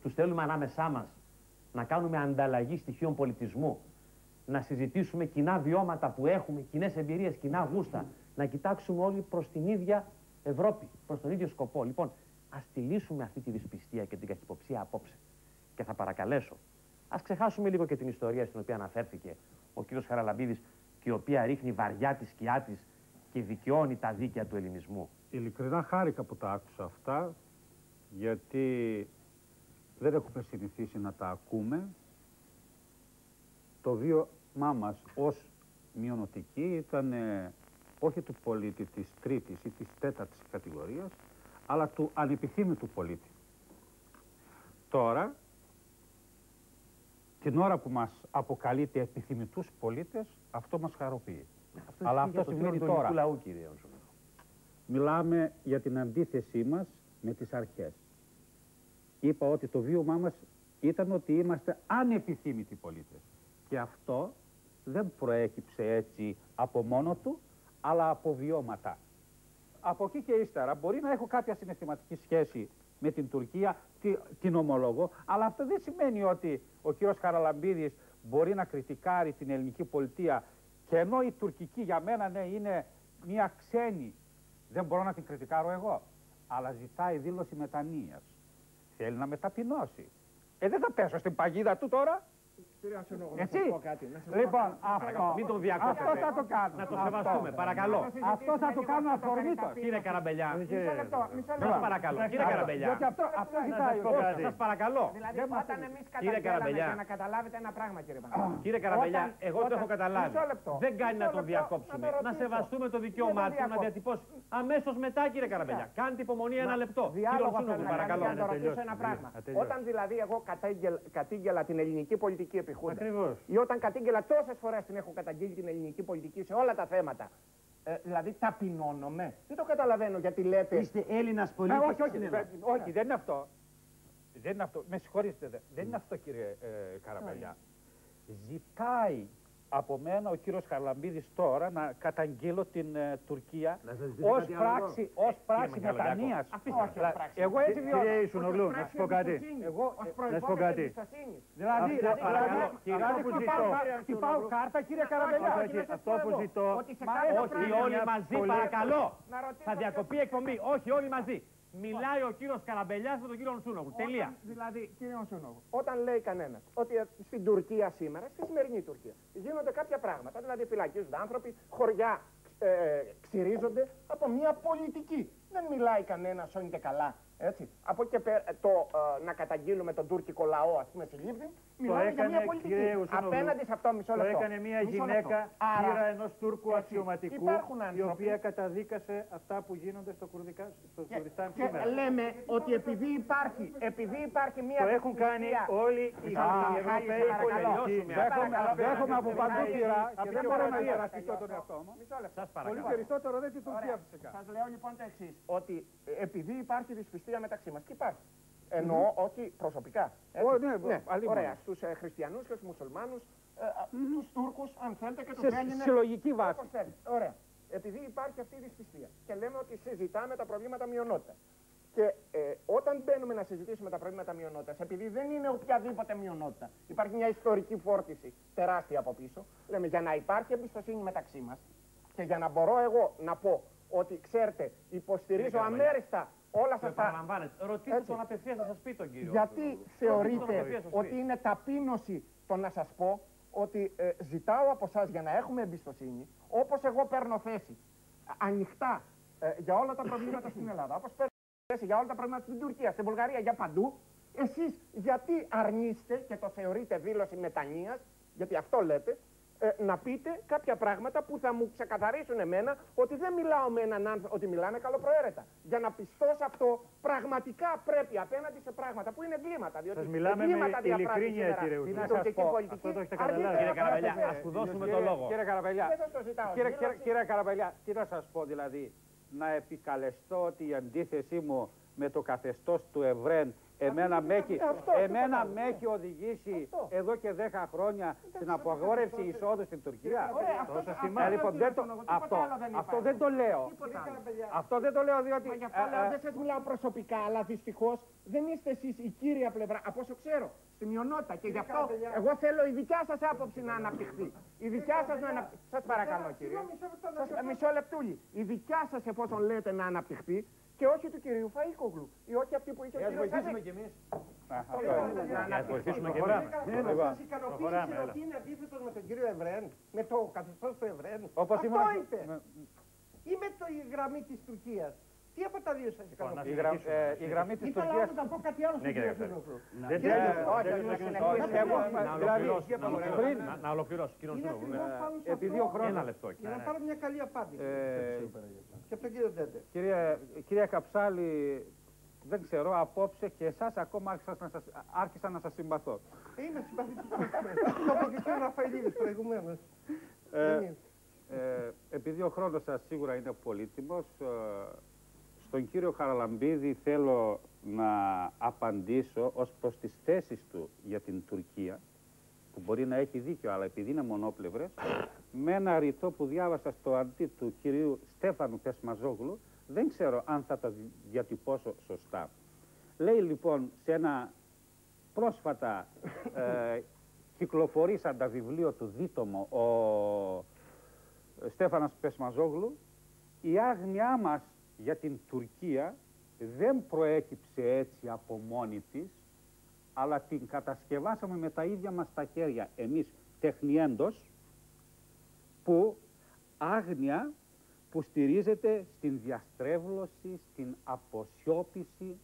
Τους θέλουμε ανάμεσά μας να κάνουμε ανταλλαγή στοιχείων πολιτισμού, να συζητήσουμε κοινά βιώματα που έχουμε, κοινές εμπειρίες, κοινά γούστα, να κοιτάξουμε όλοι προς την ίδια Ευρώπη, προς τον ίδιο σκοπό. Λοιπόν, ας τη λύσουμε αυτή τη δυσπιστία και την καχυποψία απόψε. Και θα παρακαλέσω, ας ξεχάσουμε λίγο και την ιστορία στην οποία αναφέρθηκε ο κύριος Χαραλαμπίδης και η οποία ρίχνει βαριά τη σκιά της και δικαιώνει τα δίκαια του ελληνισμού. Ειλικρινά χάρηκα που τα άκουσα αυτά, γιατί δεν έχουμε συνηθίσει να τα ακούμε. Το βίωμά μας ως μειονοτική ήταν ε, όχι του πολίτη της τρίτης ή της τέταρτης κατηγορίας, αλλά του ανεπιθύμητου πολίτη. Τώρα, την ώρα που μας αποκαλείται επιθυμητούς πολίτες, αυτό μας χαροποιεί. Αυτό αλλά αυτό συμβαίνει τώρα. Λαού, κύριε. Μιλάμε για την αντίθεσή μας με τις αρχές. Είπα ότι το βίωμά μας ήταν ότι είμαστε ανεπιθύμητοι πολίτες. Και αυτό δεν προέκυψε έτσι από μόνο του, αλλά από βιώματα. Από εκεί και ύστερα μπορεί να έχω κάποια συναισθηματική σχέση με την Τουρκία, τη, την ομολογώ, αλλά αυτό δεν σημαίνει ότι ο κύριος Χαραλαμπίδης μπορεί να κριτικάρει την ελληνική πολιτεία, και ενώ η τουρκική για μένα ναι, είναι μια ξένη, δεν μπορώ να την κριτικάρω εγώ, αλλά ζητάει δήλωση μετανοίας. Θέλει να με ταπεινώσει. Ε, δεν θα πέσω στην παγίδα του τώρα. Έτσι. Λοιπόν, αυτό, μην τον διακόψετε. Αυτό θα το κάνω. Να το σεβαστούμε, παρακαλώ. Αυτό θα το κάνω αφορμήτως. Κύριε Καραμπελιά, Σας παρακαλώ. Κύριε Καραμπελιά, γιατί αυτό, αυτό ζητάει. σας παρακαλώ. Δηλαδή, όταν εμείς καταγγέλαμε, για να καταλάβετε ένα πράγμα, κύριε Παναγιώτη. Κύριε Καραμπελιά, εγώ το έχω καταλάβει. Δεν κάνει να τον διακόψουμε. Να σεβαστούμε το δικαίωμά του να διατυπώσει. Αμέσως μετά, κύριε Καραμπελιά. Κάντε υπομονή ένα λεπτό. Διάλογο, παρακαλώ. Να ρωτήσω ένα πράγμα. Όταν δηλαδή εγώ κατήγγελα την ελληνική πολιτική επιχείρηση, ή όταν κατήγγελα τόσες φορές την έχω καταγγείλει την ελληνική πολιτική σε όλα τα θέματα. Ε, δηλαδή ταπεινώνομαι. Δεν το καταλαβαίνω γιατί λέτε. Είστε Έλληνας πολίτης. όχι, όχι, όχι, δεν είναι αυτό. Δεν είναι αυτό. Με συγχωρείτε. Δεν είναι αυτό, κύριε ε, Καραμπαλιά. Ζητάει από μένα ο κύριος Χαραλαμπίδης τώρα να καταγγείλω την ε, Τουρκία ως πράξη, ως πράξη μετανοίας. Εγώ έτσι βιώνω. Κύριε Ισουνογλού, να σας πω κάτι. Να σας πω κάτι. Δηλαδή, χτυπάω κάρτα, κύριε Καραμπελιά. Αυτό που ζητώ. Όχι όλοι μαζί, παρακαλώ. Θα διακοπεί εκπομπή. Όχι όλοι μαζί. Μιλάει ο κύριος Καραμπελιάς με τον κύριο Νσούνογλου. Τελεία. Δηλαδή, κύριε Νσούνογλου, όταν λέει κανένας ότι στην Τουρκία σήμερα, στη σημερινή Τουρκία, γίνονται κάποια πράγματα, δηλαδή φυλακίζονται άνθρωποι, χωριά ε, ξυρίζονται από μια πολιτική. Δεν μιλάει κανένας όνει και καλά. Έτσι. Από εκεί και πέρα, το ε, να καταγγείλουμε τον τουρκικό λαό, ας πούμε, στη Λίβδη, μιλάει για μια πολιτική. Απέναντι σε αυτό, μισό λεπτό. Το έκανε μια γυναίκα, πήρα ενός Τούρκου αξιωματικού, η οποία καταδίκασε αυτά που γίνονται στο Κουρδιστάν σήμερα. Και λέμε ότι επειδή υπάρχει, επειδή υπάρχει μια. Το έχουν κάνει όλοι οι Ευρωπαίοι πολιτικοί. Δέχομαι από παντού πειρά και δεν μπορώ να υπερασπιστώ τον εαυτό μου. Πολύ περισσότερο δεν την Τουρκία φυσικά. Σας λέω λοιπόν το εξής, ότι επειδή υπάρχει δυσπιστία μεταξύ μας, και υπάρχει. Εννοώ mm-hmm. όχι προσωπικά. Oh, ναι, ναι, ωραία, στους ε, χριστιανούς και στους μουσουλμάνους, ε, mm-hmm. τους Τούρκους, αν θέλετε, και τους Έλληνες. Σε συλλογική βάση. Ωραία. Επειδή υπάρχει αυτή η δυσπιστία και λέμε ότι συζητάμε τα προβλήματα μειονότητας. Και ε, όταν μπαίνουμε να συζητήσουμε τα προβλήματα μειονότητας, επειδή δεν είναι οποιαδήποτε μειονότητα, υπάρχει μια ιστορική φόρτιση τεράστια από πίσω, λέμε για να υπάρχει εμπιστοσύνη μεταξύ μας και για να μπορώ εγώ να πω ότι, ξέρετε, υποστηρίζω αμέριστα όλα αυτά. Παραλαμβάνετε. Ρωτήστε τον απευθείας να σας πει τον κύριο. Γιατί θεωρείτε ότι είναι ταπείνωση το να σας πω ότι ε, ζητάω από εσάς για να έχουμε εμπιστοσύνη, όπως εγώ παίρνω θέση ανοιχτά ε, για όλα τα προβλήματα στην Ελλάδα, όπως παίρνω θέση για όλα τα προβλήματα στην Τουρκία, στην Βουλγαρία, για παντού, εσείς γιατί αρνείστε και το θεωρείτε δήλωση μετανοίας, γιατί αυτό λέτε, Ε, να πείτε κάποια πράγματα που θα μου ξεκαθαρίσουν εμένα ότι δεν μιλάω με έναν άνθρωπο, ότι μιλάμε καλοπροαίρετα. Για να πιστώ σε αυτό, πραγματικά πρέπει απέναντι σε πράγματα που είναι εγκλήματα. Διότι σας μιλάμε με ειλικρίνεια, κύριε Ουσού. Να σας πω, αυτό το έχετε καταλάβει. Κύριε Καραμπελιά, ας του δώσουμε το λόγο. Κύριε Καραμπελιά, κύριε, κύριε, κύριε Καραμπελιά, τι να σας πω δηλαδή, να επικαλεστώ ότι η αντίθεσή μου με το καθεστώς του Ευρέν Εμένα με έχει, αυτό, εμένα αυτό, με έχει οδηγήσει αυτό. εδώ και δέκα χρόνια στην απαγόρευση εισόδου στην Τουρκία. Ωραία, αυτό, αυτό, αυτό, Ε, λοιπόν, δεν το, αυτό, αυτό δεν το λέω. Αυτό δεν το λέω διότι... Μα γι' αυτό ε, λέω, ε, δεν σας μιλάω προσωπικά, αλλά δυστυχώς δεν είστε εσείς η κύρια πλευρά, από όσο ξέρω, στη μειονότητα. Και γι' αυτό εγώ θέλω η δικιά σας άποψη να αναπτυχθεί. Η δικιά σας να αναπτυχθεί. Σας παρακαλώ, κύριε. Σας, μισό λεπτούλι. Η δικιά σας, εφόσον λέτε, να αναπτυχθεί και όχι του κυρίου Φαΐκογλου. Ή όχι αυτή που είχε ο κύριος Σαδίκ. κι εμείς. Να βοηθήσουμε και Προχωράμε. εμείς. Δεν σας ικανοποίησε ότι είναι αντίθετος με τον κύριο Ευρέν, με το καθεστώς του Ευρέν. Όπως Αυτό ήμουν- είπε. με- Ή με το η γραμμή της Τουρκίας. Τι από τα δύο σας Η, ικανοποίησε. γρα, ε, η γραμμή της Ήθελα Τουρκίας... όμως να πω κάτι άλλο στον Ναι, κύριο κύριε Σύνοφλου. Δεν Κύριε, θέλω- όχι, δεν όχι, θέλω- συνεχίστε. όχι, Εγώ, Να δηλαδή, ολοκληρώσω, να ολοκληρώσω, πριν- να- να ολοκληρώσω, κύριο είναι Σούνογλου. ακριβώς πάνω σε επειδή αυτό. ο χρόνος- Ένα λεπτό. Για να πάρω μια καλή απάντηση. Ε, Και από τον κύριο Ντέντε. Κύριε, κυρία Καψάλη, δεν ξέρω, απόψε και εσάς ακόμα άρχισα να σας, άρχισα να σας συμπαθώ. Είμαι συμπαθητικός. Το είπε και ο κύριο Ραφαηλίδης προηγουμένως. Ε, Δεν είναι. ε, επειδή ο χρόνος σας σίγουρα είναι πολύτιμος, ε, στον κύριο Χαραλαμπίδη θέλω να απαντήσω ως προς τις θέσεις του για την Τουρκία, που μπορεί να έχει δίκιο, αλλά επειδή είναι μονόπλευρες, με ένα ρητό που διάβασα στο αντί του κυρίου Στέφανου Πεσμαζόγλου, δεν ξέρω αν θα τα διατυπώσω σωστά. Λέει λοιπόν σε ένα πρόσφατα ε, κυκλοφορήσαντα βιβλίο του δίτομο ο Στέφανος Πεσμαζόγλου, η άγνοιά μας για την Τουρκία δεν προέκυψε έτσι από μόνη της, αλλά την κατασκευάσαμε με τα ίδια μας τα χέρια εμείς τεχνιέντος, που άγνοια που στηρίζεται στην διαστρέβλωση, στην αποσιώπηση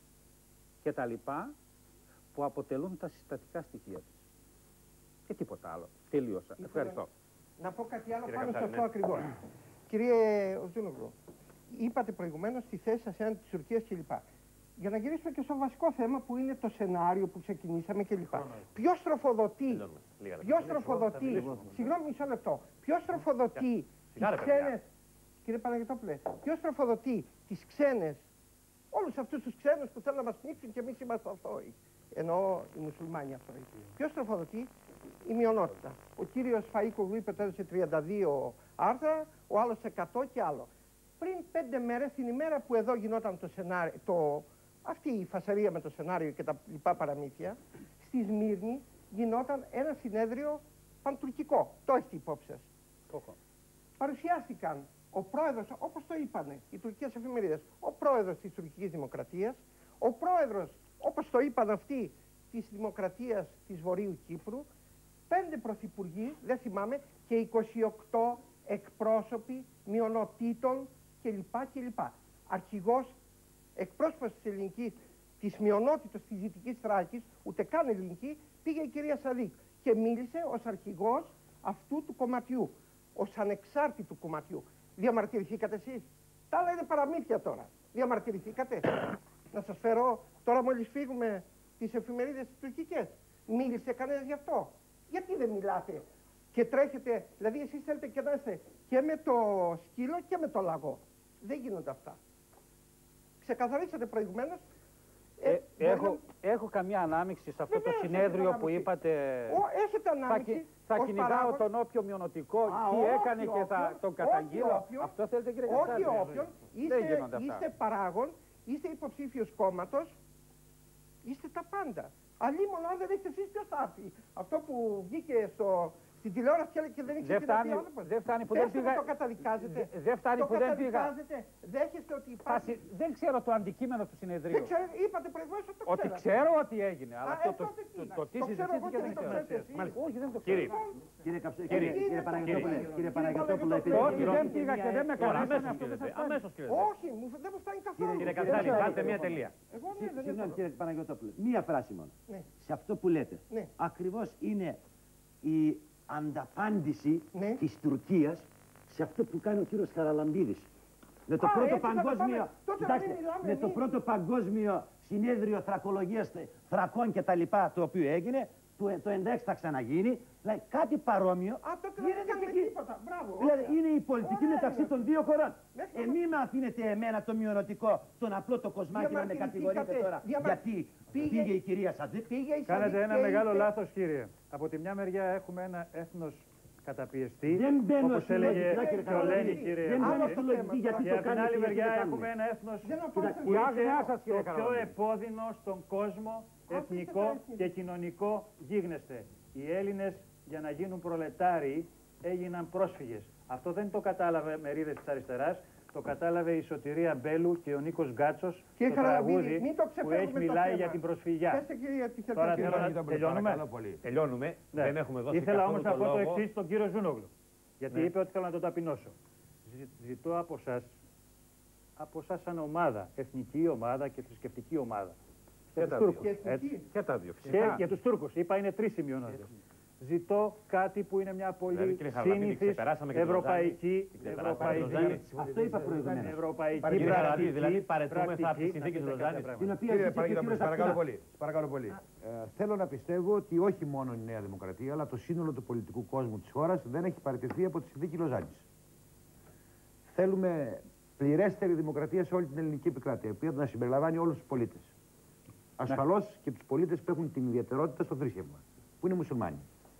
και τα λοιπά, που αποτελούν τα συστατικά στοιχεία της. Και τίποτα άλλο. Τελείωσα. Ευχαριστώ. Να πω κάτι άλλο Κύριε πάνω σε Καψάλη, αυτό ναι. ακριβώς. Κύριε Οσδούνογλου, είπατε προηγουμένως τη θέση σας έναντι της Τουρκίας κλπ. Για να γυρίσουμε και στο βασικό θέμα που είναι το σενάριο που ξεκινήσαμε κλπ. Ποιος τροφοδοτεί, Τελειώνουμε. Λίγα λεπτά. ποιος τροφοδοτεί, συγγνώμη μισό λεπτό, ποιος τροφοδοτεί τις Σιγά, ρε, παιδιά. ξένες, κύριε Παναγιωτόπουλε, ποιος τροφοδοτεί τις ξένες, όλους αυτούς τους ξένους που θέλουν να μας πνίξουν και εμείς είμαστε αθώοι. Εννοώ οι μουσουλμάνοι αθώοι. Ποιος τροφοδοτεί? Η μειονότητα. Ο κύριος Φαΐκογλου είπε ότι έδωσε τριάντα δύο άρθρα, ο άλλος εκατό και άλλο. Πριν πέντε μέρες, την ημέρα που εδώ γινόταν το σενάριο, το, αυτή η φασαρία με το σενάριο και τα λοιπά παραμύθια, στη Σμύρνη γινόταν ένα συνέδριο παντουρκικό. Το έχετε υπόψη σας. Παρουσιάστηκαν ο πρόεδρος, όπως το είπανε οι τουρκικές εφημερίδες, ο πρόεδρος της τουρκικής δημοκρατίας, ο πρόεδρος, όπως το είπαν αυτοί, της δημοκρατίας της Βορείου Κύπρου, πέντε πρωθυπουργοί, δεν θυμάμαι, και είκοσι οκτώ εκπρόσωποι μειονοτήτων κλπ. κλπ. Αρχηγός, εκπρόσωπος της ελληνικής, της μειονότητας της Δυτικής Θράκης, ούτε καν ελληνική, πήγε η κυρία Σαδίκ και μίλησε ως αρχηγός αυτού του κομματιού, ως ανεξάρτητου κομματιού. Διαμαρτυρηθήκατε εσείς? Τα άλλα είναι παραμύθια τώρα. Διαμαρτυρηθήκατε? Να σας φέρω, τώρα μόλις φύγουμε, τις εφημερίδες τις τουρκικές. Μίλησε κανένας γι' αυτό? Γιατί δεν μιλάτε και τρέχετε, δηλαδή εσείς θέλετε και να είστε και με το σκύλο και με το λαγό. Δεν γίνονται αυτά. Ξεκαθαρίσατε προηγουμένως. Ε, Ε, έχω, μπορεί έχω καμιά ανάμειξη σε αυτό Βεβαίως το έχετε συνέδριο που ανάμειξη. είπατε. Ο, έχετε Θα, ανάμειξη. κοι- θα ως κυνηγάω παράγον. τον όποιο μειονοτικό, Α, τι όχι έκανε και θα όποιον, τον όχι καταγγείλω. όποιον, Αυτό θέλετε, κύριε Όχι Καψάλη? όποιον. Δεν Είστε, γίνονται αυτά. είστε παράγον, είστε υποψήφιος κόμματος, είστε τα πάντα. Αλλήμον αν δεν έχετε εσείς ποιος θα έρθει. Αυτό που βγήκε στο, στην τηλεόραση και, και δεν είχε Δεν πει φτάνει- να πει άνθρωπος. δεν φτάνει που δεν Πέστε μου, πήγα- το καταδικάζετε. Δε- δεν φτάνει το που δεν πήγα. καταδικάζετε. Δέχεστε ότι Θα υπάρχει. συ- Δεν ξέρω το αντικείμενο του Δεν συνεδρίου. ξέρω, είπατε προηγουμένως ότι το Ότι ξέρατε. ξέρω ότι έγινε, αλλά Α, το, ε, το, τότε τι το, να- το τι το ξέρω εγώ συζητήθηκε και δεν δεν το ξέρω. ξέρετε εσείς. Μάλιστα. Όχι, δεν το ξέρω. Κύριε, Κύριε Καψέ, Κύριε, κύριε, κύριε Παναγιωτόπουλε, κύριε, κύριε κύριε Παναγιωτόπουλε, Παναγιωτόπουλε, επειδή- Όχι, δεν πήγα και δεν με Τώρα, καλέσανε. αμέσως Αυτό δεν κύριε, σας φτάνει. αμέσως κύριε. Όχι, μου, δεν μου φτάνει καθόλου. Κύριε Κύριε Καψάλη, Καψάλη, βάλτε μια τελεία. Εγώ ναι, δεν Συγγνώμη έχω. κύριε Παναγιωτόπουλε, μία φράση μόνο. Ναι. Σε αυτό που λέτε, Ναι. ακριβώς είναι η ανταπάντηση Ναι. της Τουρκίας σε αυτό που κάνει ο κύριος Χαραλαμπίδης. Με το Α, πρώτο έτσι θα τα παγκόσμιο, πάμε. Τότε να κοιτάξτε, μην μιλάμε με το εμείς. πρώτο παγκόσμιο συνέδριο θρακολογίας θρακών και τα λοιπά, το οποίο έγινε, το, το εντάξι θα ξαναγίνει, δηλαδή κάτι παρόμοιο Α, τότε δεν γίνεται κάνουμε και εκεί. τίποτα. Μπράβο. Δηλαδή ωραία. είναι η πολιτική Ωραία, μεταξύ είναι. των δύο χωρών. Μέχρι Ε, να- μην με αφήνετε εμένα το μειονοτικό, τον απλό το κοσμάκι να με Διαμαρτυρηθήκατε, κατηγορείτε τώρα. διαμα- Γιατί Πήγε η κυρία Σαντίκ. Κάνατε ένα μεγάλο λάθος, κύριε. Από τη μια μεριά έχουμε ένα έθνος καταπιεστεί, όπως έλεγε και ο Λέγκη, κύριε. Δεν μπαίνω στη λογική γιατί Και το από την κάνετε. άλλη μεριά έχουμε ένα έθνος που είναι το πιο επώδυνο στον κόσμο, εθνικό και κοινωνικό γίγνεσθε. Οι Έλληνες για να γίνουν προλετάριοι έγιναν πρόσφυγες. Αυτό δεν το κατάλαβε μερίδες της αριστεράς. Το κατάλαβε η Σωτηρία Μπέλου και ο Νίκος Γκάτσος στο τραγούδι που έχει μιλάει για την προσφυγιά. Τώρα θέλω να τελειώνουμε. Τελειώνουμε. Δεν έχουμε δώσει Ήθελα όμως καθόλου να το πω το λόγο. εξής στον κύριο Ζούνογλου. Γιατί Ναι. είπε ότι θέλω να το ταπεινώσω. Ζη- Ζητώ από εσάς, από εσάς σαν ομάδα, εθνική ομάδα και θρησκευτική ομάδα. Και τα Τούρκους, δύο. έτσι. Και τα δύο. Και για τους Τούρκους. Είπα είναι τρεις σημειώνοντες. Ζητώ κάτι που είναι μια Δηλαδή, πολύ κύριε Χαραλαμπίδη, σύνηθις ξεπεράσαμε και τον ευρωπαϊκή, Λοζάνη. Ξεπεράσαμε και τον ευρωπαϊκή, Λοζάνη. Αυτό είπα προηγουμένως. ευρωπαϊκή Κύριε Χαραλαμπίδη, δηλαδή πρακτική, παρετούμεθα από τη πρακτική, συνθήκη να της πείτε Λοζάνης. κάποια Την πράγματα. οποία Κύριε ζήτησε και ο Παναγιώτοπουλε, κύριος παρακαλώ Ακτινά. πολύ. Παρακαλώ πολύ. Ε, θέλω να πιστεύω ότι όχι μόνο η Νέα Δημοκρατία, αλλά το σύνολο του πολιτικού κόσμου της χώρας δεν έχει παραιτηθεί από τη συνθήκη Λοζάνης. Θέλουμε πληρέστερη δημοκρατία σε όλη την ελληνική επικράτεια, η οποία να συμπεριλαμβάνει όλους τους πολίτες. Ασφαλώς και τους πολίτες που έχουν την ιδιαιτερότητα στο θρήσκευμα, που είναι μουσουλμάνοι.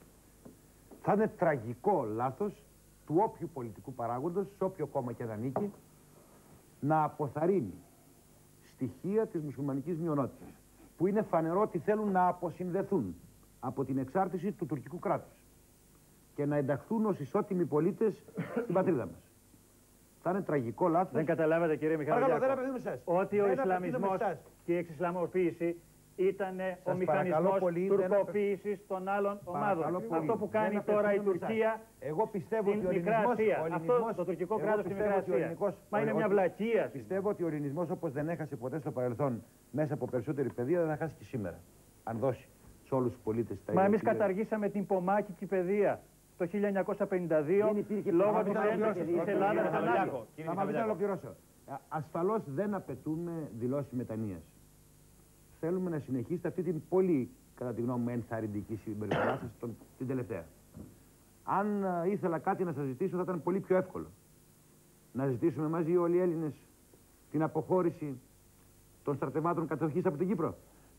Θα είναι τραγικό λάθος του όποιου πολιτικού παράγοντος, σε όποιο κόμμα και να ανήκει, να αποθαρρύνει στοιχεία της μουσουλμανικής μειονότητας, που είναι φανερό ότι θέλουν να αποσυνδεθούν από την εξάρτηση του τουρκικού κράτους και να ενταχθούν ως ισότιμοι πολίτες στην πατρίδα μας. Θα είναι τραγικό λάθος. Δεν καταλάβατε, κύριε Παρακαλώ, δεν Μιχαλολιάκο, απευθύνομαι σε εσάς. ότι ο Δεν απευθύνομαι Ισλαμισμός σε εσάς. και η εξισλαμοποίηση ήταν ο παρακαλώ μηχανισμός πολύ, δεν τουρκοποίησης των άλλων Παρακαλώ ομάδων. πολύ, Αυτό που δεν κάνει τώρα η απευθύνομαι σε Τουρκία Εγώ πιστεύω στην ότι ο Μικρά ελληνισμός, Ασία. ο Αυτό ελληνισμός- το τουρκικό εγώ κράτος στη πιστεύω Μικρά ότι ο Ασία. ελληνικός- Μα είναι ο- μια ότι- βλακεία. Πιστεύω ότι ο ελληνισμός, όπως δεν έχασε ποτέ στο παρελθόν μέσα από περισσότερη παιδεία, δεν θα χάσει και σήμερα. Αν δώσει σε όλους τους πολίτες τα Μα ίδια εμείς δικαιώματα. καταργήσαμε την πομάκικη παιδεία το χίλια εννιακόσια πενήντα δύο Δεν υπήρχε λόγω πομάκικη της παιδεία. έντασης της Κύριε Ελλάδας στον Μιχαλολιάκο, Νότο. κύριε Θα μας να Μιχαλολιάκο. ολοκληρώσω. Α, Ασφαλώς δεν απαιτούμε δηλώσεις μετανοίας. Θέλουμε να συνεχίσετε αυτή την πολύ, κατά τη γνώμη μου, ενθαρρυντική συμπεριφορά σας τον- την τελευταία. Αν α, ήθελα κάτι να σας ζητήσω, θα ήταν πολύ πιο εύκολο. Να ζητήσουμε μαζί όλοι οι Έλληνες την αποχώρηση των στρατευμάτων κατοχής από την Κύπρο.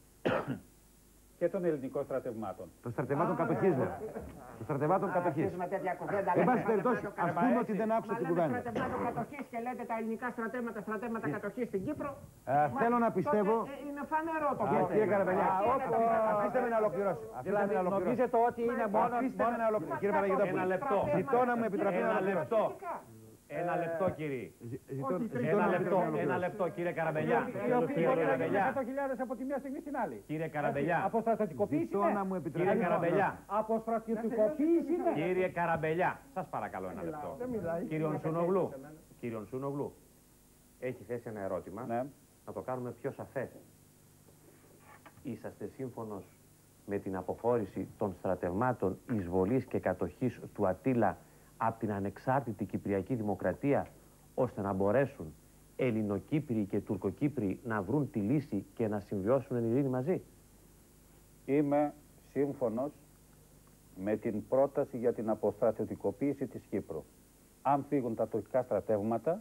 Και των ελληνικών στρατευμάτων. Των στρατευμάτων κατοχής, λέω. Των στρατευμάτων κατοχής. Αρχίζουμε τέτοια κουβέντα. Εν πάση περιπτώσει, ας πούμε ότι δεν άκουσα την κουβέντα. Στρατευμάτων κατοχής και λέτε τα ελληνικά στρατεύματα, στρατεύματα κατοχής στην Κύπρο. Ε, θέλω να πιστεύω. Τότε, ε, είναι φανερό το Κύριε- Κύριε Καραπελιά, Α, όπ- αφήστε με να ολοκληρώσω. Αφήστε με να ολοκληρώσω. Νομίζετε ότι είναι μόνο... Αφήστε με να ολοκληρώσω. Κύριε Παναγιώτοπουλε, Ένα λεπτό. ζητώ να μου επιτραπεί να Ένα ολοκληρώσω. λεπτό. Ένα λεπτό, κύριε. Ζη- ζητώ- ζητώ Ένα να μου λεπτό, επιτραπεί να ένα ολοκληρώσω. λεπτό, κύριε Καραμπελιά. Οι οποίοι Κύριε μπορεί να γίνουν Καραμπελιά. εκατό χιλιάδες από τη μία στιγμή στην άλλη. Κύριε Καραμπελιά. Αποστρατιωτικοποίηση Ζητώ να μου Κύριε επιτραπεί να Καραμπελιά. Αποστρατιωτικοποίηση είναι. Κύριε Καραμπελιά. Σας παρακαλώ ένα λεπτό. Κύριε Σουνογλού. Κύριε Σουνογλού. Έχει θέσει ένα ερώτημα. Ναι. Να το κάνουμε πιο σαφές. Είσαστε σύμφωνος με την αποχώρηση των στρατευμάτων εισβολής και κατοχής του Αττήλα από την ανεξάρτητη Κυπριακή Δημοκρατία, ώστε να μπορέσουν Ελληνοκύπριοι και Τουρκοκύπριοι να βρουν τη λύση και να συμβιώσουν εν ειρήνη μαζί. Είμαι σύμφωνος με την πρόταση για την αποστρατιωτικοποίηση της Κύπρου. Αν φύγουν τα τουρκικά στρατεύματα,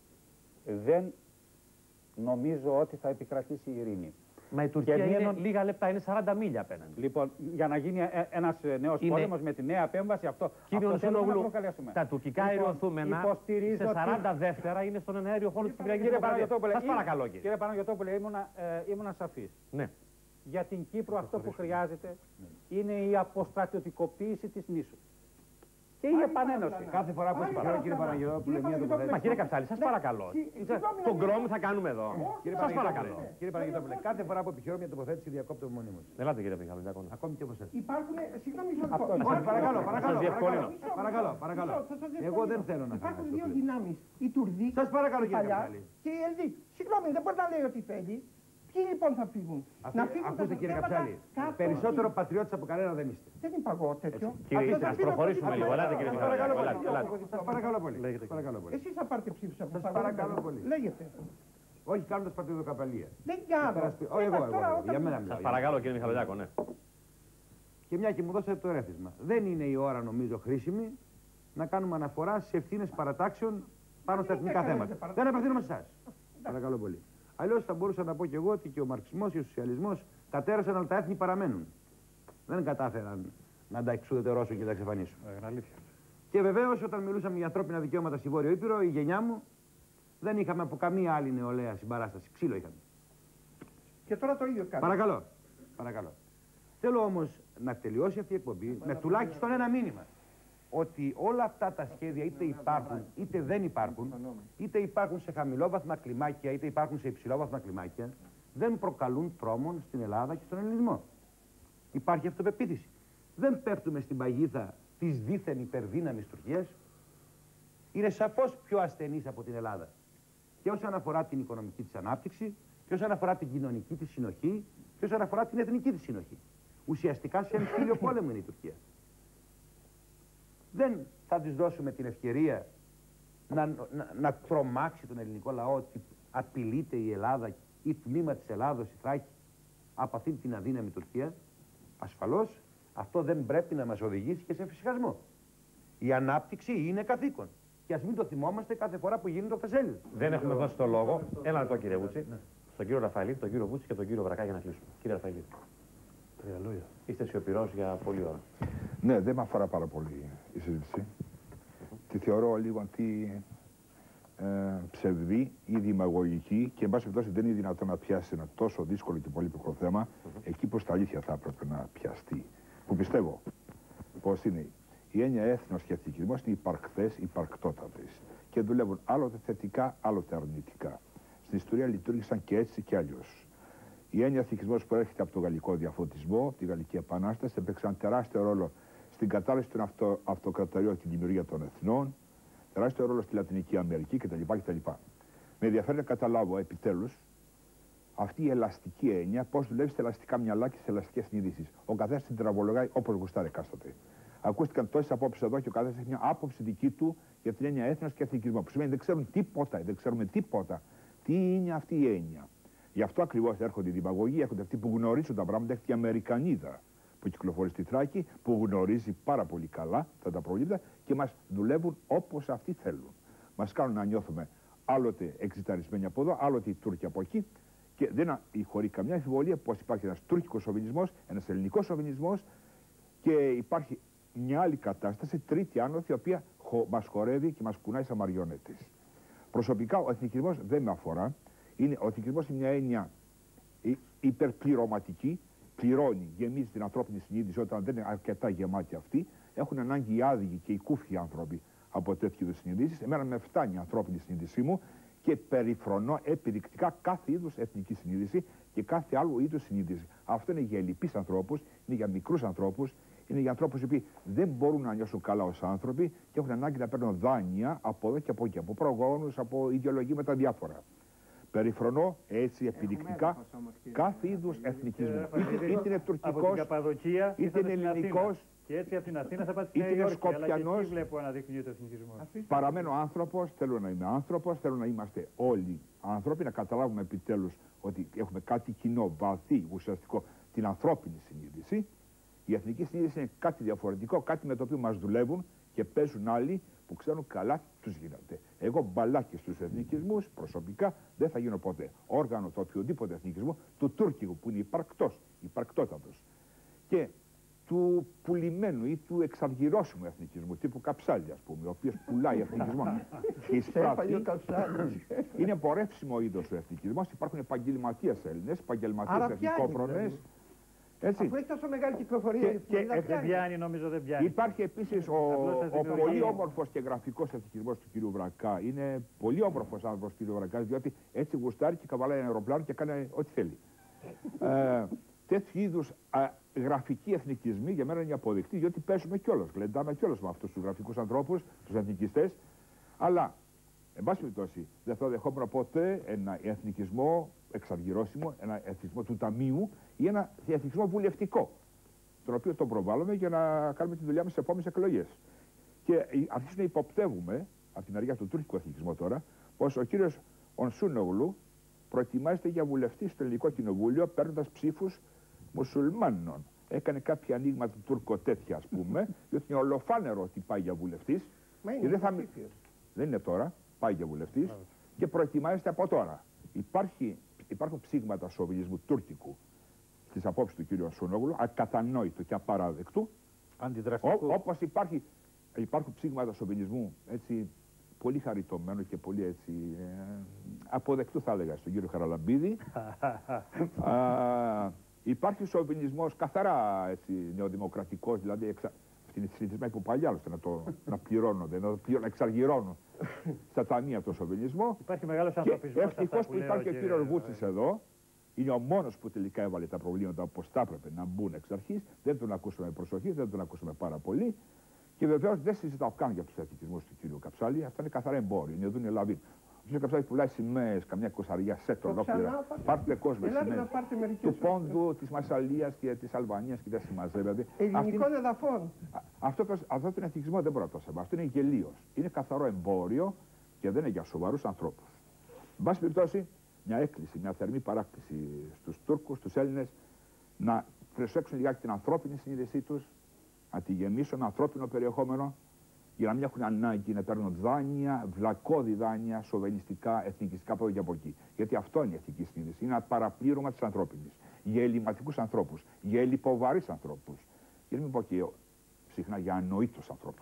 δεν νομίζω ότι θα επικρατήσει η ειρήνη. Μα η Τουρκία Και είναι μείνουν- λίγα λεπτά, είναι σαράντα μίλια απέναντι. Λοιπόν, για να γίνει ε- ένας ε, νέος Είναι- πόλεμος με τη νέα επέμβαση, αυτό, Κύριε αυτό θέλουμε να Σουνογλου, προκαλέσουμε. τα τουρκικά Λοιπόν, αεροθούμενα υποστηρίζω σε ότι- σαράντα δεύτερα είναι στον εναέριο χώρο της Κυπριακής Κύριε Δημοκρατίας. Παναγιωτόπουλε, Σας είμαι- παρακαλώ, κύριε. Κύριε Παναγιωτόπουλε, ήμουνα, ε, ήμουνα σαφής. Ναι. Για την Κύπρο αυτό που χρειάζεται είναι η αποστρατιωτικοποίηση της νήσου. Και η επανένωση. Κάθε φορά που συγχωρώ, κύριε Παναγιώτοπουλε, μία τοποθέτηση. Μα κύριε Καψάλη, σας παρακαλώ. Τον γκρόμ θα κάνουμε εδώ. Κύριε Σας Παναγιώτοπουλε, παρακαλώ. Κύριε Παναγιώτοπουλε, κάθε φορά που επιχειρώ μια τοποθέτηση διακόπτω μόνοι μου. Ελάτε κύριε Πηγαλοντάκο. Ακόμη και από εσάς. Υπάρχουν, συγγνώμη, μισό Αυτό λεπτό. είναι. Όχι, παρακαλώ, παρακαλώ. Σας διευκολύνω. παρακαλώ, Παρακαλώ, παρακαλώ. Μισό, θα σας διευκολύνω. Εγώ δεν θέλω να Υπάρχουν χαλάσω, δύο φίλε. δυνάμεις. Οι Τουρδοί. Σας παρακαλώ, κύριε παλιά, Καψάλη. και οι Ελδοί. Συγγνώμη, δεν μπορεί να λέει ότι θέλει. Ποιοι λοιπόν θα φύγουν. Αυτή- Να φύγουν Ακούστε, τα κύριε στρατεύματα Καψάλη, κάτω περισσότερο εκεί. πατριώτης από κανένα δεν είστε. Δεν είπα εγώ τέτοιο. Κύριε, Αυτό θα ας πει να προχωρήσουμε πω- λίγο. Ελάτε κύριε Σας Πηγαλοντάκο. παρακαλώ Ελάτε, πολύ. ελάτε. Σας παρακαλώ πολύ. Λέγεται, Σας παρακαλώ πολύ. Εσείς θα πάρετε ψήφους από Σας τα παρακαλώ πολύ. Λέγεται. Όχι κάνοντας παρτιδοκαπαλία. Δεν κάνω. Υπερασπι- Όχι, εγώ, Είπα εγώ, τώρα εγώ, όταν- για μένα μιλάω. Σας παρακαλώ κύριε Μιχαλολιάκο, ναι. Και μια και μου δώσατε το ρέθισμα. Δεν είναι η ώρα, νομίζω, χρήσιμη να κάνουμε αναφορά σε ευθύνες παρατάξεων πάνω στα Δεν εθνικά κάνετε θέματα. παρατάξεις. Δεν απευθύνομαι σε εσάς. Παρακαλώ πολύ. Αλλιώς θα μπορούσα να πω και εγώ ότι και ο μαρξισμός και ο σοσιαλισμός Κατέρευσαν, αλλά τα έθνη παραμένουν. Δεν κατάφεραν να τα εξουδετερώσουν και τα εξαφανίσουν. Ε, είναι αλήθεια. Και βεβαίως, όταν μιλούσαμε για ανθρώπινα δικαιώματα στη Βόρειο Ήπειρο, η γενιά μου δεν είχαμε από καμία άλλη νεολαία συμπαράσταση. Ξύλο είχαμε. Και τώρα το ίδιο κάνουμε. Παρακαλώ. Παρακαλώ. Θέλω όμως να τελειώσει αυτή η εκπομπή με τουλάχιστον ένα μήνυμα. Ότι όλα αυτά τα σχέδια είτε υπάρχουν είτε δεν υπάρχουν, είτε υπάρχουν σε χαμηλόβαθμα κλιμάκια είτε υπάρχουν σε υψηλόβαθμα κλιμάκια, δεν προκαλούν τρόμον στην Ελλάδα και στον ελληνισμό. Υπάρχει αυτοπεποίθηση. Δεν πέφτουμε στην παγίδα της δίθεν υπερδύναμης Τουρκίας. Είναι σαφώς πιο ασθενής από την Ελλάδα. Και όσον αφορά την οικονομική της ανάπτυξη, και όσον αφορά την κοινωνική της συνοχή, και όσον αφορά την εθνική της συνοχή. Ουσιαστικά σε εμφύλιο πόλεμο είναι η Τουρκία. Δεν θα της δώσουμε την ευκαιρία να, να, να τρομάξει τον ελληνικό λαό ότι απειλείται η Ελλάδα ή τμήμα της Ελλάδος, η Θράκη, από αυτήν την αδύναμη Τουρκία. Ασφαλώς αυτό δεν πρέπει να μας οδηγήσει και σε φυσικασμό. Η ανάπτυξη είναι καθήκον. Και ας μην το θυμόμαστε κάθε φορά που γίνεται το Θεσέλιο. Δεν έχουμε δώσει το λόγο. Ένα λεπτό, κύριε Βούτση. Ναι. Στον κύριο Ραφαηλίδη, τον κύριο Βούτση και τον κύριο Βρακά για να κλείσουμε. Κύριε Ραφαηλίδη. Τρία λόγια. Είστε σιωπηρός για πολλή ώρα. Ναι, δεν με αφορά πάρα πολύ η συζήτηση. Τη θεωρώ λίγο αντι ε, ψευδή ή δημαγωγική και εν πάση περιπτώσει δεν είναι δυνατόν να πιάσει ένα τόσο δύσκολο και πολύπλοκο θέμα εκεί που στα αλήθεια θα έπρεπε να πιαστεί. Που πιστεύω πως είναι η έννοια έθνος και εθνικισμός είναι υπαρκτές, υπαρκτότατες και δουλεύουν άλλοτε θετικά, άλλοτε αρνητικά. Στην ιστορία λειτουργήσαν και έτσι και αλλιώς. Η έννοια εθνικισμός που έρχεται από τον Γαλλικό Διαφωτισμό, τη Γαλλική Επανάσταση, έπαιξε ένα τεράστιο ρόλο στην κατάρρευση των αυτο, αυτοκρατοριών και τη δημιουργία των εθνών, τεράστιο ρόλο στη Λατινική Αμερική κτλ. κτλ. Με ενδιαφέρει να καταλάβω επιτέλους αυτή η ελαστική έννοια, πώς δουλεύει σε ελαστικά μυαλά και σε ελαστικές συνείδησεις. Ο καθένας την τραβολογάει όπως γουστάρει εκάστοτε. Ακούστηκαν τόσες απόψεις εδώ και ο καθένας έχει μια άποψη δική του για την έννοια έθνος και εθνικισμό. Που σημαίνει δεν ξέρουν τίποτα, δεν ξέρουμε τίποτα. Τι είναι αυτή η έννοια. Γι' αυτό ακριβώς έρχονται οι δημαγωγοί, έρχονται αυτοί που γνωρίζουν τα πράγματα, έρχεται η Αμερικανίδα που κυκλοφορεί στη Θράκη, που γνωρίζει πάρα πολύ καλά αυτά τα προβλήματα και μας δουλεύουν όπως αυτοί θέλουν. Μας κάνουν να νιώθουμε άλλοτε εξιταρισμένοι από εδώ, άλλοτε οι Τούρκοι από εκεί και δεν χωρεί καμιά αμφιβολία πως υπάρχει ένας τουρκικός σοβινισμός, ένας ελληνικός σοβινισμός και υπάρχει μια άλλη κατάσταση, τρίτη άνωθη, η οποία χω, μας χορεύει και μας κουνάει σαν μαριονέτες. Προσωπικά ο εθνικισμός δεν με αφορά. Είναι, ο εθνικισμός είναι μια έννοια υπερπληρωματική, πληρώνει, γεμίζει την ανθρώπινη συνείδηση όταν δεν είναι αρκετά γεμάτη αυτή. Έχουν ανάγκη οι άδικοι και οι κούφοι άνθρωποι από τέτοιου είδους συνειδήσεις. Εμένα με φτάνει η ανθρώπινη συνείδησή μου και περιφρονώ επιδεικτικά κάθε είδους εθνική συνείδηση και κάθε άλλου είδους συνείδηση. Αυτό είναι για ελλειπείς ανθρώπους, είναι για μικρούς ανθρώπους, είναι για ανθρώπους οι οποίοι δεν μπορούν να νιώσουν καλά ως άνθρωποι και έχουν ανάγκη να παίρνουν δάνεια από εδώ και από εκεί, από προγόνους, από ιδεολογήματα διάφορα. Περιφρονώ έτσι επιδεικτικά κάθε είδους εθνικισμό. Είτε, είτε είναι τουρκικός, είτε είναι ελληνικός, και έτσι από την Αθήνα θα πάτε στη Νέα Υόρκη, αλλά και εκεί βλέπω αναδεικνύεται ο εθνικισμός. Παραμένω άνθρωπος, θέλω να είμαι άνθρωπος, θέλω να είμαστε όλοι άνθρωποι, να καταλάβουμε επιτέλους ότι έχουμε κάτι κοινό, βαθύ, ουσιαστικό, την ανθρώπινη συνείδηση. Η εθνική συνείδηση είναι κάτι διαφορετικό, κάτι με το οποίο μας δουλεύουν και παίζουν άλλοι που ξέρουν καλά τους γίνονται. Εγώ μπαλάκι στους εθνικισμούς προσωπικά δεν θα γίνω ποτέ. Όργανο του οποιοδήποτε εθνικισμού, του τουρκικού που είναι υπαρκτός, υπαρκτότατος. Και του πουλημένου ή του εξαργυρώσιμου εθνικισμού, τύπου Καψάλη, ας πούμε, ο οποίος πουλάει εθνικισμό. Είναι πορεύσιμο είδος ο εθνικισμός. Υπάρχουν επαγγελματίες Έλληνες, επαγγελματίες εθνικόφρονες. Έτσι. Αφού έχει τόσο μεγάλη κυκλοφορία, και, και, δεν πιάνει. πιάνει, νομίζω δεν πιάνει. Υπάρχει επίσης ο, ο πολύ όμορφος και γραφικός εθνικισμός του κ. Βρακά. Είναι πολύ όμορφος άνθρωπος κ. Βρακάς, διότι έτσι γουστάρει και καβαλάει ένα αεροπλάνο και κάνει ό,τι θέλει. ε, τέτοιου είδους γραφικοί εθνικισμοί για μένα είναι αποδεικτοί, διότι παίζουμε κιόλας. Γλεντάμε κιόλας με αυτούς τους γραφικούς ανθρώπους, τους εθνικιστές. Αλλά, εν πάση περιπτώσει, δεν θα δεχόμουν ποτέ ένα εθνικισμό εξαργυρώσιμο, ένα εθνικισμό του ταμείου ή ένα εθνικισμό βουλευτικό, τον οποίο τον προβάλλουμε για να κάνουμε τη δουλειά μας στις επόμενες εκλογές. Και αρχίσουμε να υποπτεύουμε, από τη μεριά του τουρκικού εθνικισμού τώρα, πως ο κύριος Ονσούνογλου προετοιμάζεται για βουλευτή στο Ελληνικό Κοινοβούλιο παίρνοντας ψήφους μουσουλμάνων. Έκανε κάποια ανοίγματα του Τούρκο τέτοια, ας πούμε, διότι είναι ολοφάνερο ότι πάει για βουλευτής. Μα είναι δεν, θα... δεν είναι τώρα, πάει για βουλευτής και προετοιμάζεται από τώρα. Υπάρχει, υπάρχουν ψήγματα σοβινισμού τουρκικού στις απόψεις του κ. Σούνογλου, ακατανόητο και απαράδεκτο. Αντιδραστικό. Όπως υπάρχει, υπάρχουν ψήγματα σοβινισμού, έτσι, πολύ χαριτωμένο και πολύ έτσι, ε, αποδεκτού θα έλεγα στον κύριο Χαραλαμπίδη. Α, υπάρχει σοβινισμός καθαρά έτσι, νεοδημοκρατικός, δηλαδή εξα... αυτή είναι συνηθισμένη που παλιά άλλωστε να, το, να πληρώνονται, να, πληρω... να εξαργυρώνουν στα ταμεία το σοβινισμό. Υπάρχει μεγάλος ανθρωπισμός. Ευτυχώς που υπάρχει ο κύριος Βούτσης εδώ. Είναι ο μόνος που τελικά έβαλε τα προβλήματα όπως θα έπρεπε να μπουν εξ αρχής. Δεν τον ακούσαμε προσοχή, δεν τον ακούσαμε πάρα πολύ. Και βεβαίως δεν συζητάω καν για τους εθνικισμούς του κ. Καψάλη. Αυτό είναι καθαρά εμπόριο. Είναι εδώ είναι λαβή. Ο κ. Καψάλη πουλάει σημαίες, καμιά κοσαριά σετ ολόκληρα. Πάρτε κόσμο σημαίες. Του Πόντου, της Μασσαλίας και της Αλβανίας και δεν συμμαζεύεται. Ελληνικών εδαφών. Αυτό, αυτό τον εθνικισμό δεν μπορώ να το σεβαστώ. Αυτό είναι γελίος. Είναι καθαρό εμπόριο και δεν είναι για σοβαρούς ανθρώπους. Εν πάση περιπτώσει, μια έκκληση, μια θερμή παράκληση στους Τούρκους, στους Έλληνες, να προσέξουν λιγάκι την ανθρώπινη συνείδησή τους, να τη γεμίσουν με ανθρώπινο περιεχόμενο, για να μην έχουν ανάγκη να παίρνουν δάνεια, βλακώδη δάνεια, σοβενιστικά, εθνικιστικά από εδώ και από εκεί. Γιατί αυτό είναι η εθνική συνείδηση. Είναι ένα παραπλήρωμα της ανθρώπινης. Για ελληματικούς ανθρώπους, για ελλειποβαρείς ανθρώπους. Και να μην πω και συχνά για ανοήτους ανθρώπους.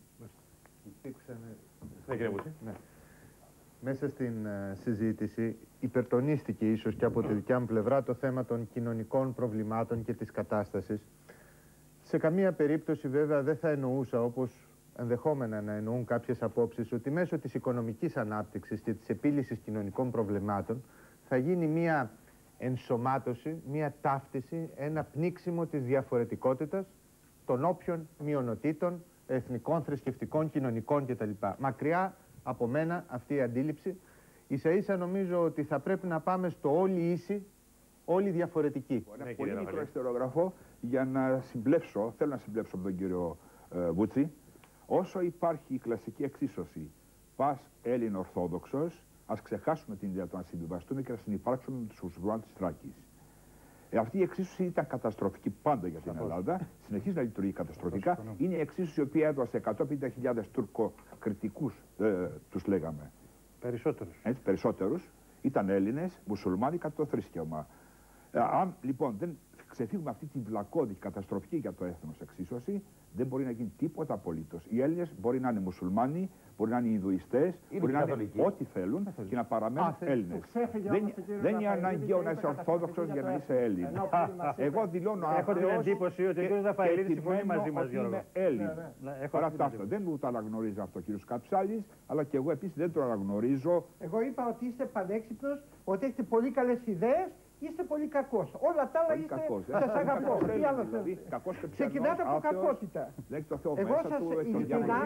Ναι, κύριε Βούτση. Ναι. Μέσα στην uh, συζήτηση υπερτονίστηκε ίσως και από τη δικιά μου πλευρά το θέμα των κοινωνικών προβλημάτων και της κατάστασης. Σε καμία περίπτωση βέβαια δεν θα εννοούσα, όπως ενδεχόμενα να εννοούν κάποιες απόψεις, ότι μέσω της οικονομικής ανάπτυξης και της επίλυσης κοινωνικών προβλημάτων θα γίνει μία ενσωμάτωση, μία ταύτιση, ένα πνίξιμο της διαφορετικότητας των όποιων μειονοτήτων, εθνικών, θρησκευτικών, κοινωνικών κτλ. Μακριά από μένα αυτή η αντίληψη. Ίσα ίσα νομίζω ότι θα πρέπει να πάμε στο όλοι ίσοι, όλοι διαφορετικοί. Ένα ναι, πολύ μικρό ιστερόγραφο για να συμπλέψω, θέλω να συμπλέψω από τον κύριο ε, Βούτση. Όσο υπάρχει η κλασική εξίσωση πας Έλλην Ορθόδοξος, ας ξεχάσουμε την ιδέα του να συμβιβαστούμε και να συνυπάρξουμε με τους Ουσβρουάν της Θράκης. Ε, αυτή η εξίσωση ήταν καταστροφική πάντα για την Ελλάδα, συνεχίζει να λειτουργεί καταστροφικά. Είναι η εξίσωση η οποία έδωσε εκατόν πενήντα χιλιάδες τουρκοκριτικούς, ε, τους λέγαμε. Περισσότερους. Έτσι, περισσότερους. Ήταν Έλληνες, μουσουλμάνοι κατά το θρήσκευμα. Ε, αν λοιπόν δεν ξεφύγουμε αυτή την βλακώδη καταστροφική για το έθνος εξίσωση, δεν μπορεί να γίνει τίποτα απολύτως. Οι Έλληνες μπορεί να είναι μουσουλμάνοι, μπορεί να είναι Ινδουιστές, μπορεί να είναι ό,τι θέλουν και να παραμένουν Έλληνες. Δεν, δεν είναι αναγκαίο να είσαι Ορθόδοξος για να είσαι Έλληνας. Εγώ δηλώνω Έχω την εντύπωση ότι ο κ. Ραφαηλίδης συμφωνεί μαζί μας, Γιώργο. Είμαι Έλληνας. Παρά αυτά, δεν μου το αναγνωρίζει αυτό ο κ. Καψάλης, αλλά και εγώ επίσης δεν το αναγνωρίζω. Εγώ είπα ότι είστε πανέξυπνος, ότι έχετε πολύ καλές ιδέες. Είστε πολύ κακός. Όλα τα άλλα είστε. Σας αγαπώ. Τι άλλο θέλετε. Ξεκινάτε από κακότητα. Εγώ σας ειλικρινά.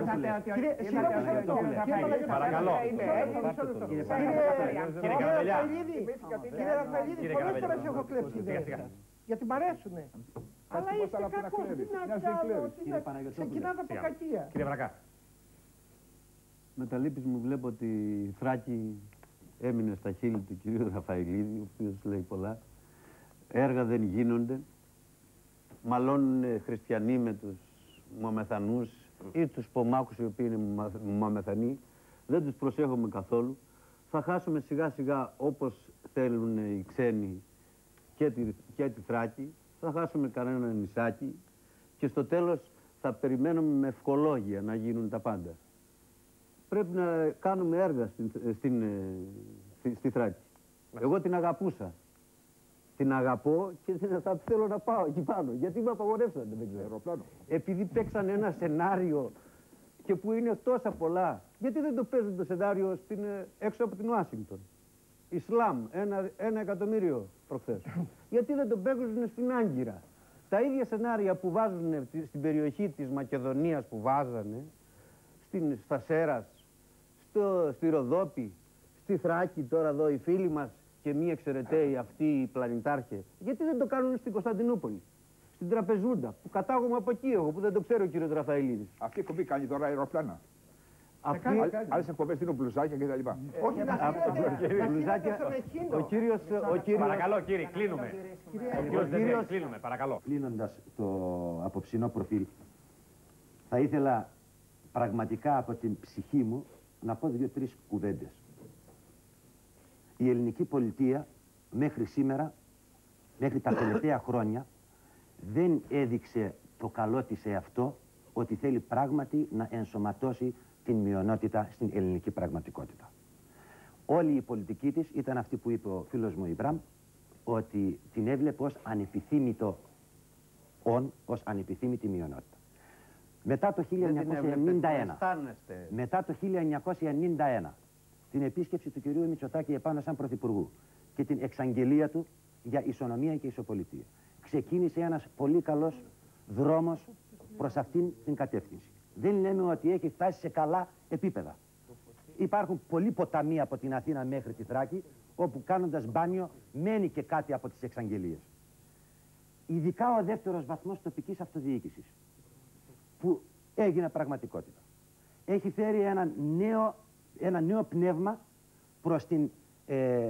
Παρακαλώ. Κύριε Ραφαηλίδη, πολλές φορές έχω κλέψει ιδέες. Γιατί μ' αρέσουνε. Αλλά είστε κακός. Τι να κάνω. Ξεκινάτε από κακία. Κύριε Βρακά. Με τα λύπης μου βλέπω ότι η Θράκη έμεινε στα χείλη του κυρίου Ραφαηλίδη, ο οποίος λέει πολλά. Έργα δεν γίνονται. Μαλώνουν χριστιανοί με τους Μωαμεθανούς ή τους Πομάκους οι οποίοι είναι Μωαμεθανοί. Δεν τους προσέχουμε καθόλου. Θα χάσουμε σιγά σιγά όπως θέλουν οι ξένοι και τη, και τη Θράκη. Θα χάσουμε κανένα νησάκι και στο τέλος θα περιμένουμε με ευκολόγια να γίνουν τα πάντα. Πρέπει να κάνουμε έργα στην, στην, στη, στη Θράκη. Εγώ την αγαπούσα. Την αγαπώ και θα θέλω να πάω εκεί πάνω. Γιατί με απαγορεύσανε, δεν ξέρω. Επειδή παίξανε ένα σενάριο και που είναι τόσα πολλά. Γιατί δεν το παίζουν το σενάριο στην, έξω από την Ουάσιγκτον. Ισλάμ, ένα, ένα εκατομμύριο προχθές. Γιατί δεν το παίζουν στην Άγκυρα. Τα ίδια σενάρια που βάζουν στην περιοχή της Μακεδονίας που βάζανε, στην, στα Σέρας, στο, στη Ροδόπη, στη Θράκη τώρα εδώ οι φίλοι μας και μη εξαιρεταίοι αυτοί οι πλανητάρχε. Γιατί δεν το κάνουν στην Κωνσταντινούπολη, στην Τραπεζούντα, που κατάγομαι από εκεί εγώ, που δεν το ξέρω ο κύριος Ραφαηλίδης. Αυτή η εκπομπή κάνει τώρα αεροπλάνα. Αυτή... Άλλες εκπομπές δίνουν μπλουζάκια και τα λοιπά. Όχι να Ο κύριος... Παρακαλώ κύριε, κλείνουμε. Ο κύριος κλείνουμε, παρακαλώ. Κλείνοντας το απόψινό προφίλ, θα ήθελα πραγματικά από την ψυχή μου να πω δύο-τρεις κουβέντες. Η ελληνική πολιτεία μέχρι σήμερα μέχρι τα τελευταία χρόνια δεν έδειξε το καλό της σε αυτό ότι θέλει πράγματι να ενσωματώσει την μειονότητα στην ελληνική πραγματικότητα. Όλη η πολιτική της ήταν αυτή που είπε ο φίλος μου Ιμπράμ, ότι την έβλεπε ως ανεπιθύμητο όν, ως ανεπιθύμητη μειονότητα. Μετά το χίλια εννιακόσια ενενήντα ένα, μετά το χίλια εννιακόσια ενενήντα ένα, την επίσκεψη του κυρίου Μητσοτάκη επάνω σαν πρωθυπουργού και την εξαγγελία του για ισονομία και ισοπολιτεία, ξεκίνησε ένας πολύ καλός δρόμος προς αυτήν την κατεύθυνση. Δεν λέμε ότι έχει φτάσει σε καλά επίπεδα. Υπάρχουν πολλοί ποταμοί από την Αθήνα μέχρι τη Θράκη, όπου κάνοντας μπάνιο μένει και κάτι από τις εξαγγελίες. Ειδικά ο δεύτερος βαθμός τοπικής αυτοδιοίκησης, που έγινε πραγματικότητα, έχει φέρει ένα νέο, ένα νέο πνεύμα προς την, ε,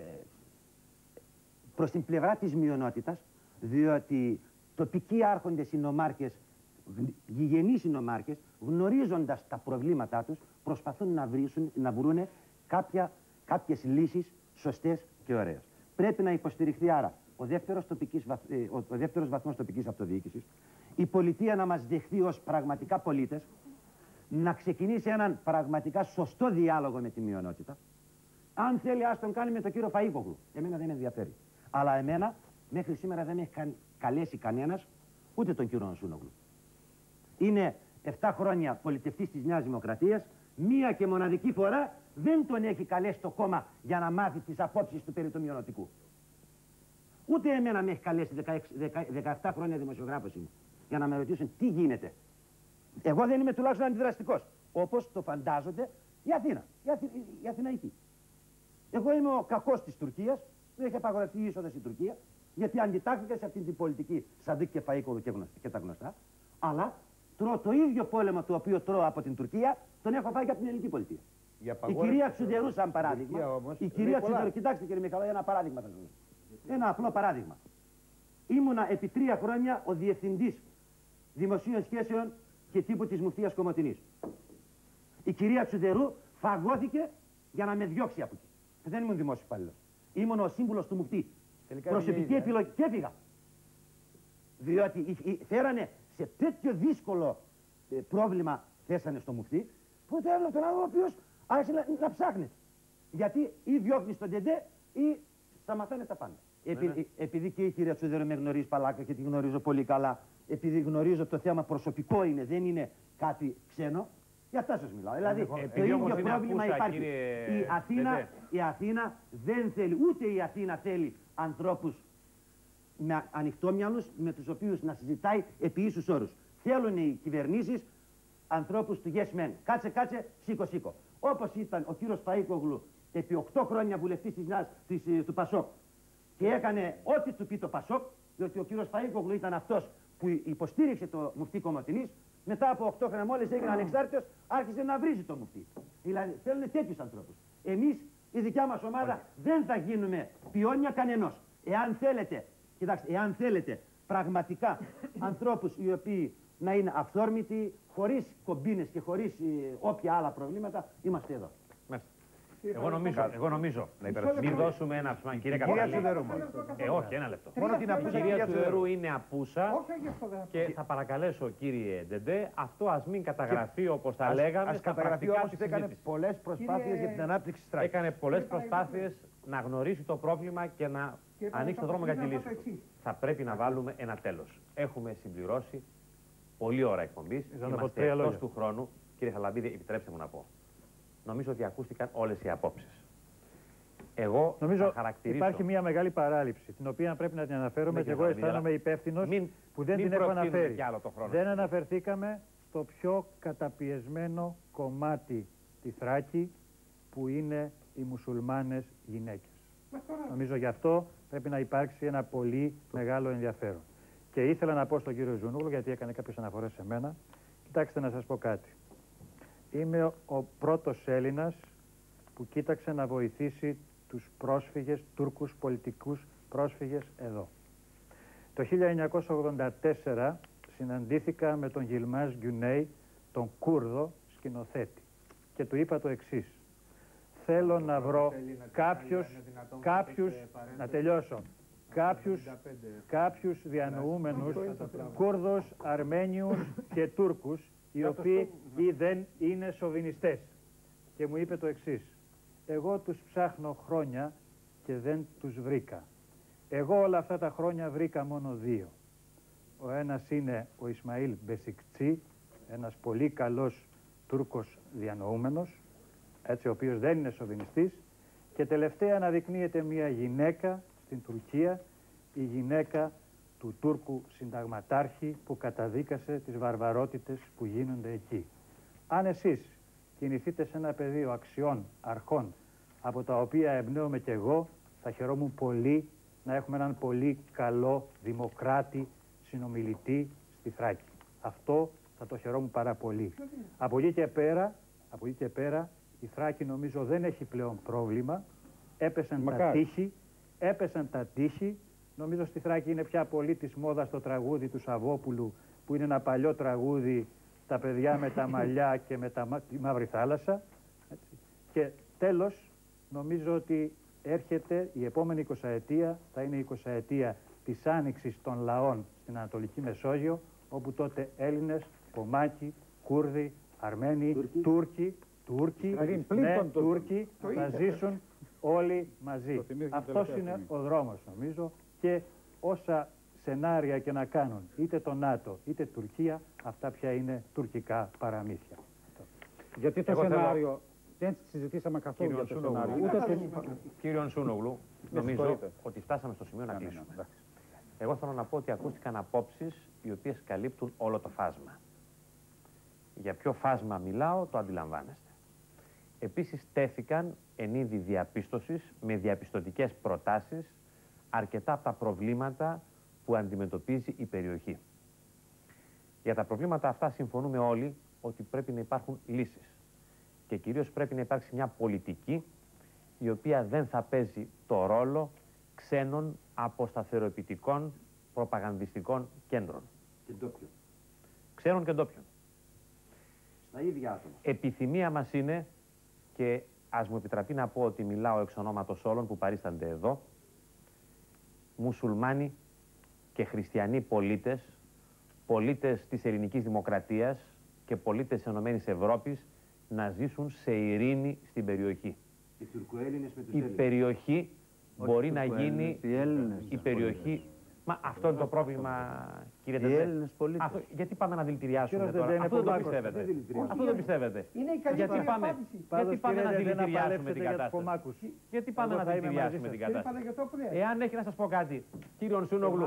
προς την πλευρά της μειονότητας, διότι τοπικοί άρχοντες, οι νομάρχες, γηγενείς οι νομάρχες, γνωρίζοντας τα προβλήματά τους, προσπαθούν να, βρίσουν, να βρουν κάποια, κάποιες λύσεις σωστές και ωραίες. Πρέπει να υποστηριχθεί άρα ο δεύτερος, τοπικής, ο, ο δεύτερος βαθμός τοπικής αυτοδιοίκησης, η πολιτεία να μας δεχθεί ως πραγματικά πολίτες, να ξεκινήσει έναν πραγματικά σωστό διάλογο με τη μειονότητα. Αν θέλει, ας τον κάνει με τον κύριο Φαΐκογλου. Εμένα δεν με ενδιαφέρει. Αλλά εμένα μέχρι σήμερα δεν έχει καλέσει κανένας, ούτε τον κύριο Ανσούνογλου. Είναι επτά χρόνια πολιτευτής της Νέας Δημοκρατίας, μία και μοναδική φορά δεν τον έχει καλέσει το κόμμα για να μάθει τις απόψεις του περί του μειονοτικού. Ούτε εμένα με έχει καλέσει δεκαεπτά χρόνια δημοσιογράφος είμαι, για να με ρωτήσουν τι γίνεται. Εγώ δεν είμαι τουλάχιστον αντιδραστικός, όπως το φαντάζονται η Αθήνα, η, Αθη... η Αθηναϊκή. Εγώ είμαι ο κακός της Τουρκίας, δεν έχει απαγορευτεί η είσοδος στην Τουρκία, γιατί αντιτάχθηκα σε αυτή την πολιτική Σαντίκ και Φαΐκογλου και, και τα γνωστά, αλλά τρώω το ίδιο πόλεμο το οποίο τρώω από την Τουρκία, τον έχω φάει και από την ελληνική πολιτεία. Η κυρία Τσουδερού, σαν παράδειγμα. Όμως, η κυρία Τσουδερού, κοιτάξτε κύριε Μιχαλό, ένα παράδειγμα θα σας δώσω. Ένα απλό παράδειγμα. Ήμουνα επί τρία χρόνια ο διευθυντής δημοσίων σχέσεων και τύπου της Μουφτίας Κομοτηνής. Η κυρία Τσουδερού φαγώθηκε για να με διώξει από εκεί. Δεν ήμουν δημόσιος υπάλληλος. Ήμουν ο σύμβουλος του Μουφτή. Τελικά προσωπική επιλογή και έφυγα. Διότι φέρανε σε τέτοιο δύσκολο ε, πρόβλημα, θέσανε στο Μουφτή, που το έβλεπε τον άνθρωπο ο οποίος άρχισε να, να ψάχνει. Γιατί ή διώχνει τον τεντέ ή σταματάνε τα πάντα. Επει, ναι, ναι. Επειδή και η κυρία Τσουδερού με γνωρίζει παλάκα και τη γνωρίζω πολύ καλά, επειδή γνωρίζω το θέμα προσωπικό είναι, δεν είναι κάτι ξένο, για αυτά σας μιλάω. Δηλαδή, ε, το ίδιο πρόβλημα ακούσα, υπάρχει. Κύριε... Η, Αθήνα, η Αθήνα δεν θέλει, ούτε η Αθήνα θέλει ανθρώπους με ανοιχτόμυαλους, με τους οποίους να συζητάει επί ίσους όρους. Θέλουν οι κυβερνήσεις ανθρώπους του yes men. Κάτσε, κάτσε, σήκω, σήκω. Όπως ήταν ο κύριος Φαΐκογλου επί οκτώ χρόνια βουλευτής της, της, του Πασόκ και έκανε ό,τι του πει το Πασόκ, διότι ο κύριος Φαΐκογλου ήταν αυτός που υποστήριξε το Μουφτή Κομοτηνής, μετά από οκτώ χρόνια μόλις έγινε ανεξάρτητος, άρχισε να βρίζει το Μουφτή. Δηλαδή θέλουν τέτοιους ανθρώπους. Εμείς, η δικιά μας ομάδα, δεν θα γίνουμε πιόνια κανενός. Εάν θέλετε, κοιτάξτε, εάν θέλετε πραγματικά ανθρώπους οι οποίοι να είναι αυθόρμητοι, χωρίς κομπίνες και χωρίς ε, όποια άλλα προβλήματα, είμαστε εδώ. Εγώ νομίζω, εγώ νομίζω, μην δώσουμε ένα ψωμί, κύριε Καπιταλή. Ε, όχι, ένα λεπτό. Μόνο την η κυρία Τσουδερού είναι απούσα και θα παρακαλέσω, κύριε Ντεντέ, αυτό ας μην καταγραφεί όπως τα λέγαμε στα πρακτικά της συζήτησης. Έκανε πολλές προσπάθειες για την ανάπτυξη της Θράκης. Έκανε πολλές προσπάθειες να γνωρίσει το πρόβλημα και να ανοίξει το δρόμο για τη λύση του. Θα πρέπει να βάλουμε ένα τέλος. Έχουμε συμπληρώσει πολύ ώρα εκπομπής. Είμαστε εκτός του χρόνου. Κύριε Χαλαμπίδη, επιτρέψτε μου να πω. Νομίζω ότι ακούστηκαν όλες οι απόψεις. Εγώ νομίζω θα χαρακτηρίσω... υπάρχει μια μεγάλη παράληψη, την οποία πρέπει να την αναφέρομαι και εγώ αισθάνομαι υπεύθυνος που δεν την έχω αναφέρει. Δεν αναφερθήκαμε στο πιο καταπιεσμένο κομμάτι τη Θράκη, που είναι οι μουσουλμάνες γυναίκες. Νομίζω γι' αυτό πρέπει να υπάρξει ένα πολύ μεγάλο ενδιαφέρον. Και ήθελα να πω στον κύριο Ζούνογλου, γιατί έκανε κάποιες αναφορές σε μένα, κοιτάξτε να σας πω κάτι. Είμαι ο, ο πρώτος Έλληνας που κοίταξε να βοηθήσει τους πρόσφυγες, Τούρκους πολιτικούς πρόσφυγες εδώ. Το χίλια εννιακόσια ογδόντα τέσσερα συναντήθηκα με τον Γιλμάζ Γκιουνέι, τον Κούρδο σκηνοθέτη, και του είπα το εξής. Θέλω να βρω κάποιους, κάποιους, να τελειώσω, κάποιους, κάποιους διανοούμενους Κούρδους, Αρμένιους και Τούρκους, οι οποίοι δεν είναι σοβινιστές. Και μου είπε το εξής: εγώ τους ψάχνω χρόνια και δεν τους βρήκα. Εγώ όλα αυτά τα χρόνια βρήκα μόνο δύο. Ο ένας είναι ο Ισμαήλ Μπεσικτσί, ένας πολύ καλός Τούρκος διανοούμενος, έτσι, ο οποίος δεν είναι σοβινιστής, και τελευταία αναδεικνύεται μια γυναίκα στην Τουρκία, η γυναίκα του Τούρκου συνταγματάρχη που καταδίκασε τις βαρβαρότητες που γίνονται εκεί. Αν εσείς κινηθείτε σε ένα πεδίο αξιών, αρχών, από τα οποία εμπνέομαι κι εγώ, θα χαιρόμουν πολύ να έχουμε έναν πολύ καλό δημοκράτη συνομιλητή στη Θράκη. Αυτό θα το χαιρόμουν πάρα πολύ. Από εκεί και πέρα, από εκεί και πέρα η Θράκη νομίζω δεν έχει πλέον πρόβλημα. Έπεσαν Μακάρι. τα τείχη, έπεσαν τα τείχη. Νομίζω στη Θράκη είναι πια πολύ της μόδας το τραγούδι του Σαββόπουλου, που είναι ένα παλιό τραγούδι, τα παιδιά με τα μαλλιά και με τα, τη μαύρη θάλασσα. Έτσι. Και τέλος, νομίζω ότι έρχεται η επόμενη εικοσαετία, θα είναι η εικοσαετία της άνοιξης των λαών στην Ανατολική Μεσόγειο, όπου τότε Έλληνες, Κομμάκοι, Κούρδοι, Αρμένοι, Τούρκοι, Τούρκοι, Τούρκοι, ναι, Τούρκοι θα ζήσουν όλοι μαζί. Αυτός είναι ο δρόμος, νομίζω, και όσα σενάρια και να κάνουν είτε το ΝΑΤΟ είτε Τουρκία, αυτά πια είναι τουρκικά παραμύθια. Γιατί το Εγώ σενάριο, θέλω... δεν συζητήσαμε καθόλου για το σενάριο. Ούτε το... Κύριε Σούνογλου, νομίζω ότι φτάσαμε στο σημείο να κλείσουμε. Εγώ θέλω να πω ότι ακούστηκαν απόψεις οι οποίες καλύπτουν όλο το φάσμα. Για ποιο φάσμα μιλάω, το αντιλαμβάνεστε. Επίσης τέθηκαν εν είδη διαπίστωσης με διαπιστωτικές προτάσεις αρκετά από τα προβλήματα που αντιμετωπίζει η περιοχή. Για τα προβλήματα αυτά συμφωνούμε όλοι ότι πρέπει να υπάρχουν λύσεις. Και κυρίως πρέπει να υπάρξει μια πολιτική η οποία δεν θα παίζει το ρόλο ξένων αποσταθεροποιητικών προπαγανδιστικών κέντρων. Και ντόπιων. Ξένων και ντόπιων. Στα ίδια άτομα. Επιθυμία μας είναι, και ας μου επιτραπεί να πω ότι μιλάω εξ ονόματος όλων που παρίστανται εδώ, μουσουλμάνοι και χριστιανοί πολίτες, πολίτες της ελληνικής δημοκρατίας και πολίτες της Ενωμένης Ευρώπης να ζήσουν σε ειρήνη στην περιοχή. Οι Τουρκοέλληνες με τους Η Έλληνες. περιοχή Όχι μπορεί να γίνει... Οι Έλληνες. Η περιοχή... Μα αυτό είναι το πρόβλημα, κύριε Τεντέ. Οι Έλληνες πολίτες. Αυτό, γιατί πάμε να δηλητηριάσουμε Κύριε τώρα, Τεντέ, αυτό δεν το είναι πιστεύετε. Πάκος. Αυτό δεν πιστεύετε. Είναι η καλύτερη γιατί πάμε, απάντηση. γιατί πάμε να κύριε, δεν δηλητηριάσουμε την απαλέψετε για κατάσταση. Γιατί πάμε να δηλητηριάσουμε την κατάσταση. Εάν έχει να σας πω κάτι, κύριε Σούνογλου,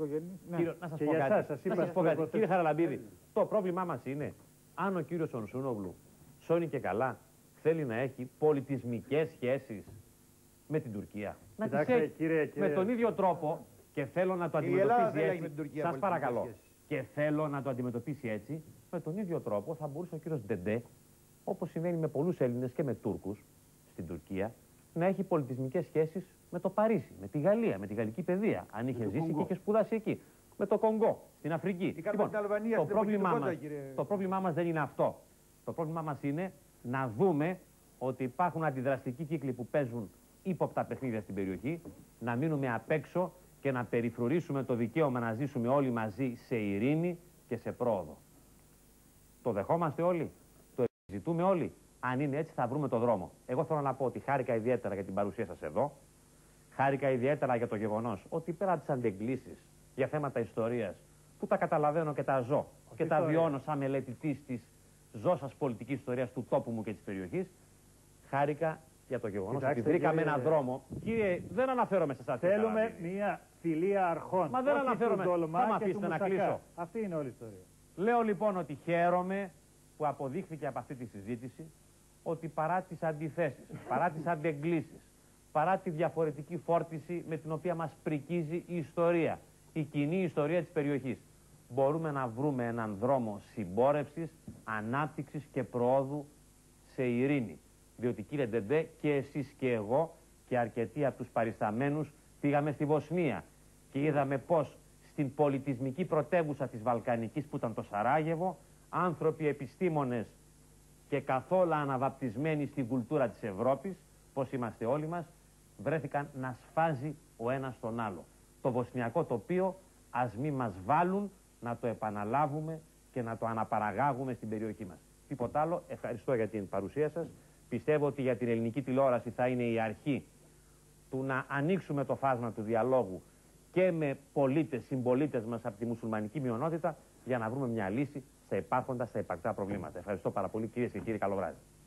να σας πω κάτι, να σας πω κάτι, κύριε Χαραλαμπίδη, το πρόβλημά μας είναι, αν ο κύριος Σούνογλου σώνει και καλά, θέλει να έχει πολιτισμικές σχέσεις με την Τουρκία. Να τις έχει με τον ίδιο τρόπο. Και θέλω να το αντιμετωπίσει έτσι. Σας παρακαλώ. Και θέλω να το αντιμετωπίσει έτσι. Με τον ίδιο τρόπο θα μπορούσε ο κύριος Ντεντέ, όπως συμβαίνει με πολλούς Έλληνες και με Τούρκους στην Τουρκία, να έχει πολιτισμικές σχέσεις με το Παρίσι, με τη Γαλλία, με τη γαλλική παιδεία. Αν είχε ζήσει Κονγκό. Και είχε σπουδάσει εκεί. Με το Κονγκό, στην Αφρική. Λοιπόν, το, πρόβλημά μας, το πρόβλημά μας δεν είναι αυτό. Το πρόβλημά μας είναι να δούμε ότι υπάρχουν αντιδραστικοί κύκλοι που παίζουν ύποπτα παιχνίδια στην περιοχή, να μείνουμε απ' έξω και να περιφρουρήσουμε το δικαίωμα να ζήσουμε όλοι μαζί σε ειρήνη και σε πρόοδο. Το δεχόμαστε όλοι, το ζητούμε όλοι. Αν είναι έτσι θα βρούμε το δρόμο. Εγώ θέλω να πω ότι χάρηκα ιδιαίτερα για την παρουσία σας εδώ. Χάρηκα ιδιαίτερα για το γεγονός ότι πέρα τις αντεγκλήσεις για θέματα ιστορίας, που τα καταλαβαίνω και τα ζω και τα βιώνω σαν μελετητής της ζώσας πολιτικής ιστορίας του τόπου μου και της περιοχής, χάρηκα για το γεγονός ότι βρήκαμε έναν δρόμο. Κύριε, δεν αναφέρομαι σε εσάς. Θέλουμε μια φιλία αρχών. Μα δεν αναφέρομαι. Θα με αφήσετε να κλείσω. Αυτή είναι όλη η ιστορία. Λέω λοιπόν ότι χαίρομαι που αποδείχθηκε από αυτή τη συζήτηση ότι παρά τις αντιθέσεις, παρά τις αντεγκλήσεις, παρά τη διαφορετική φόρτιση με την οποία μας πρικίζει η ιστορία, η κοινή ιστορία της περιοχής, μπορούμε να βρούμε έναν δρόμο συμπόρευσης, ανάπτυξης και προόδου σε ειρήνη. Διότι κύριε Ντεντέ, και εσείς και εγώ και αρκετοί από τους παρισταμένους πήγαμε στη Βοσνία και είδαμε πως στην πολιτισμική πρωτεύουσα της Βαλκανικής που ήταν το Σαράγεβο, άνθρωποι επιστήμονες και καθόλου αναβαπτισμένοι στη βουλτούρα της Ευρώπης, πως είμαστε όλοι μας, βρέθηκαν να σφάζει ο ένας τον άλλο. το βοσνιακό τοπίο ας μην μας βάλουν να το επαναλάβουμε και να το αναπαραγάγουμε στην περιοχή μας. Τίποτα άλλο. Ευχαριστώ για την παρουσία σας. Πιστεύω ότι για την ελληνική τηλεόραση θα είναι η αρχή του να ανοίξουμε το φάσμα του διαλόγου και με πολίτες, συμπολίτες μας από τη μουσουλμανική μειονότητα για να βρούμε μια λύση στα υπάρχοντα, στα υπαρκτά προβλήματα. Ευχαριστώ πάρα πολύ, κυρίες και κύριοι. Καλό βράδυ.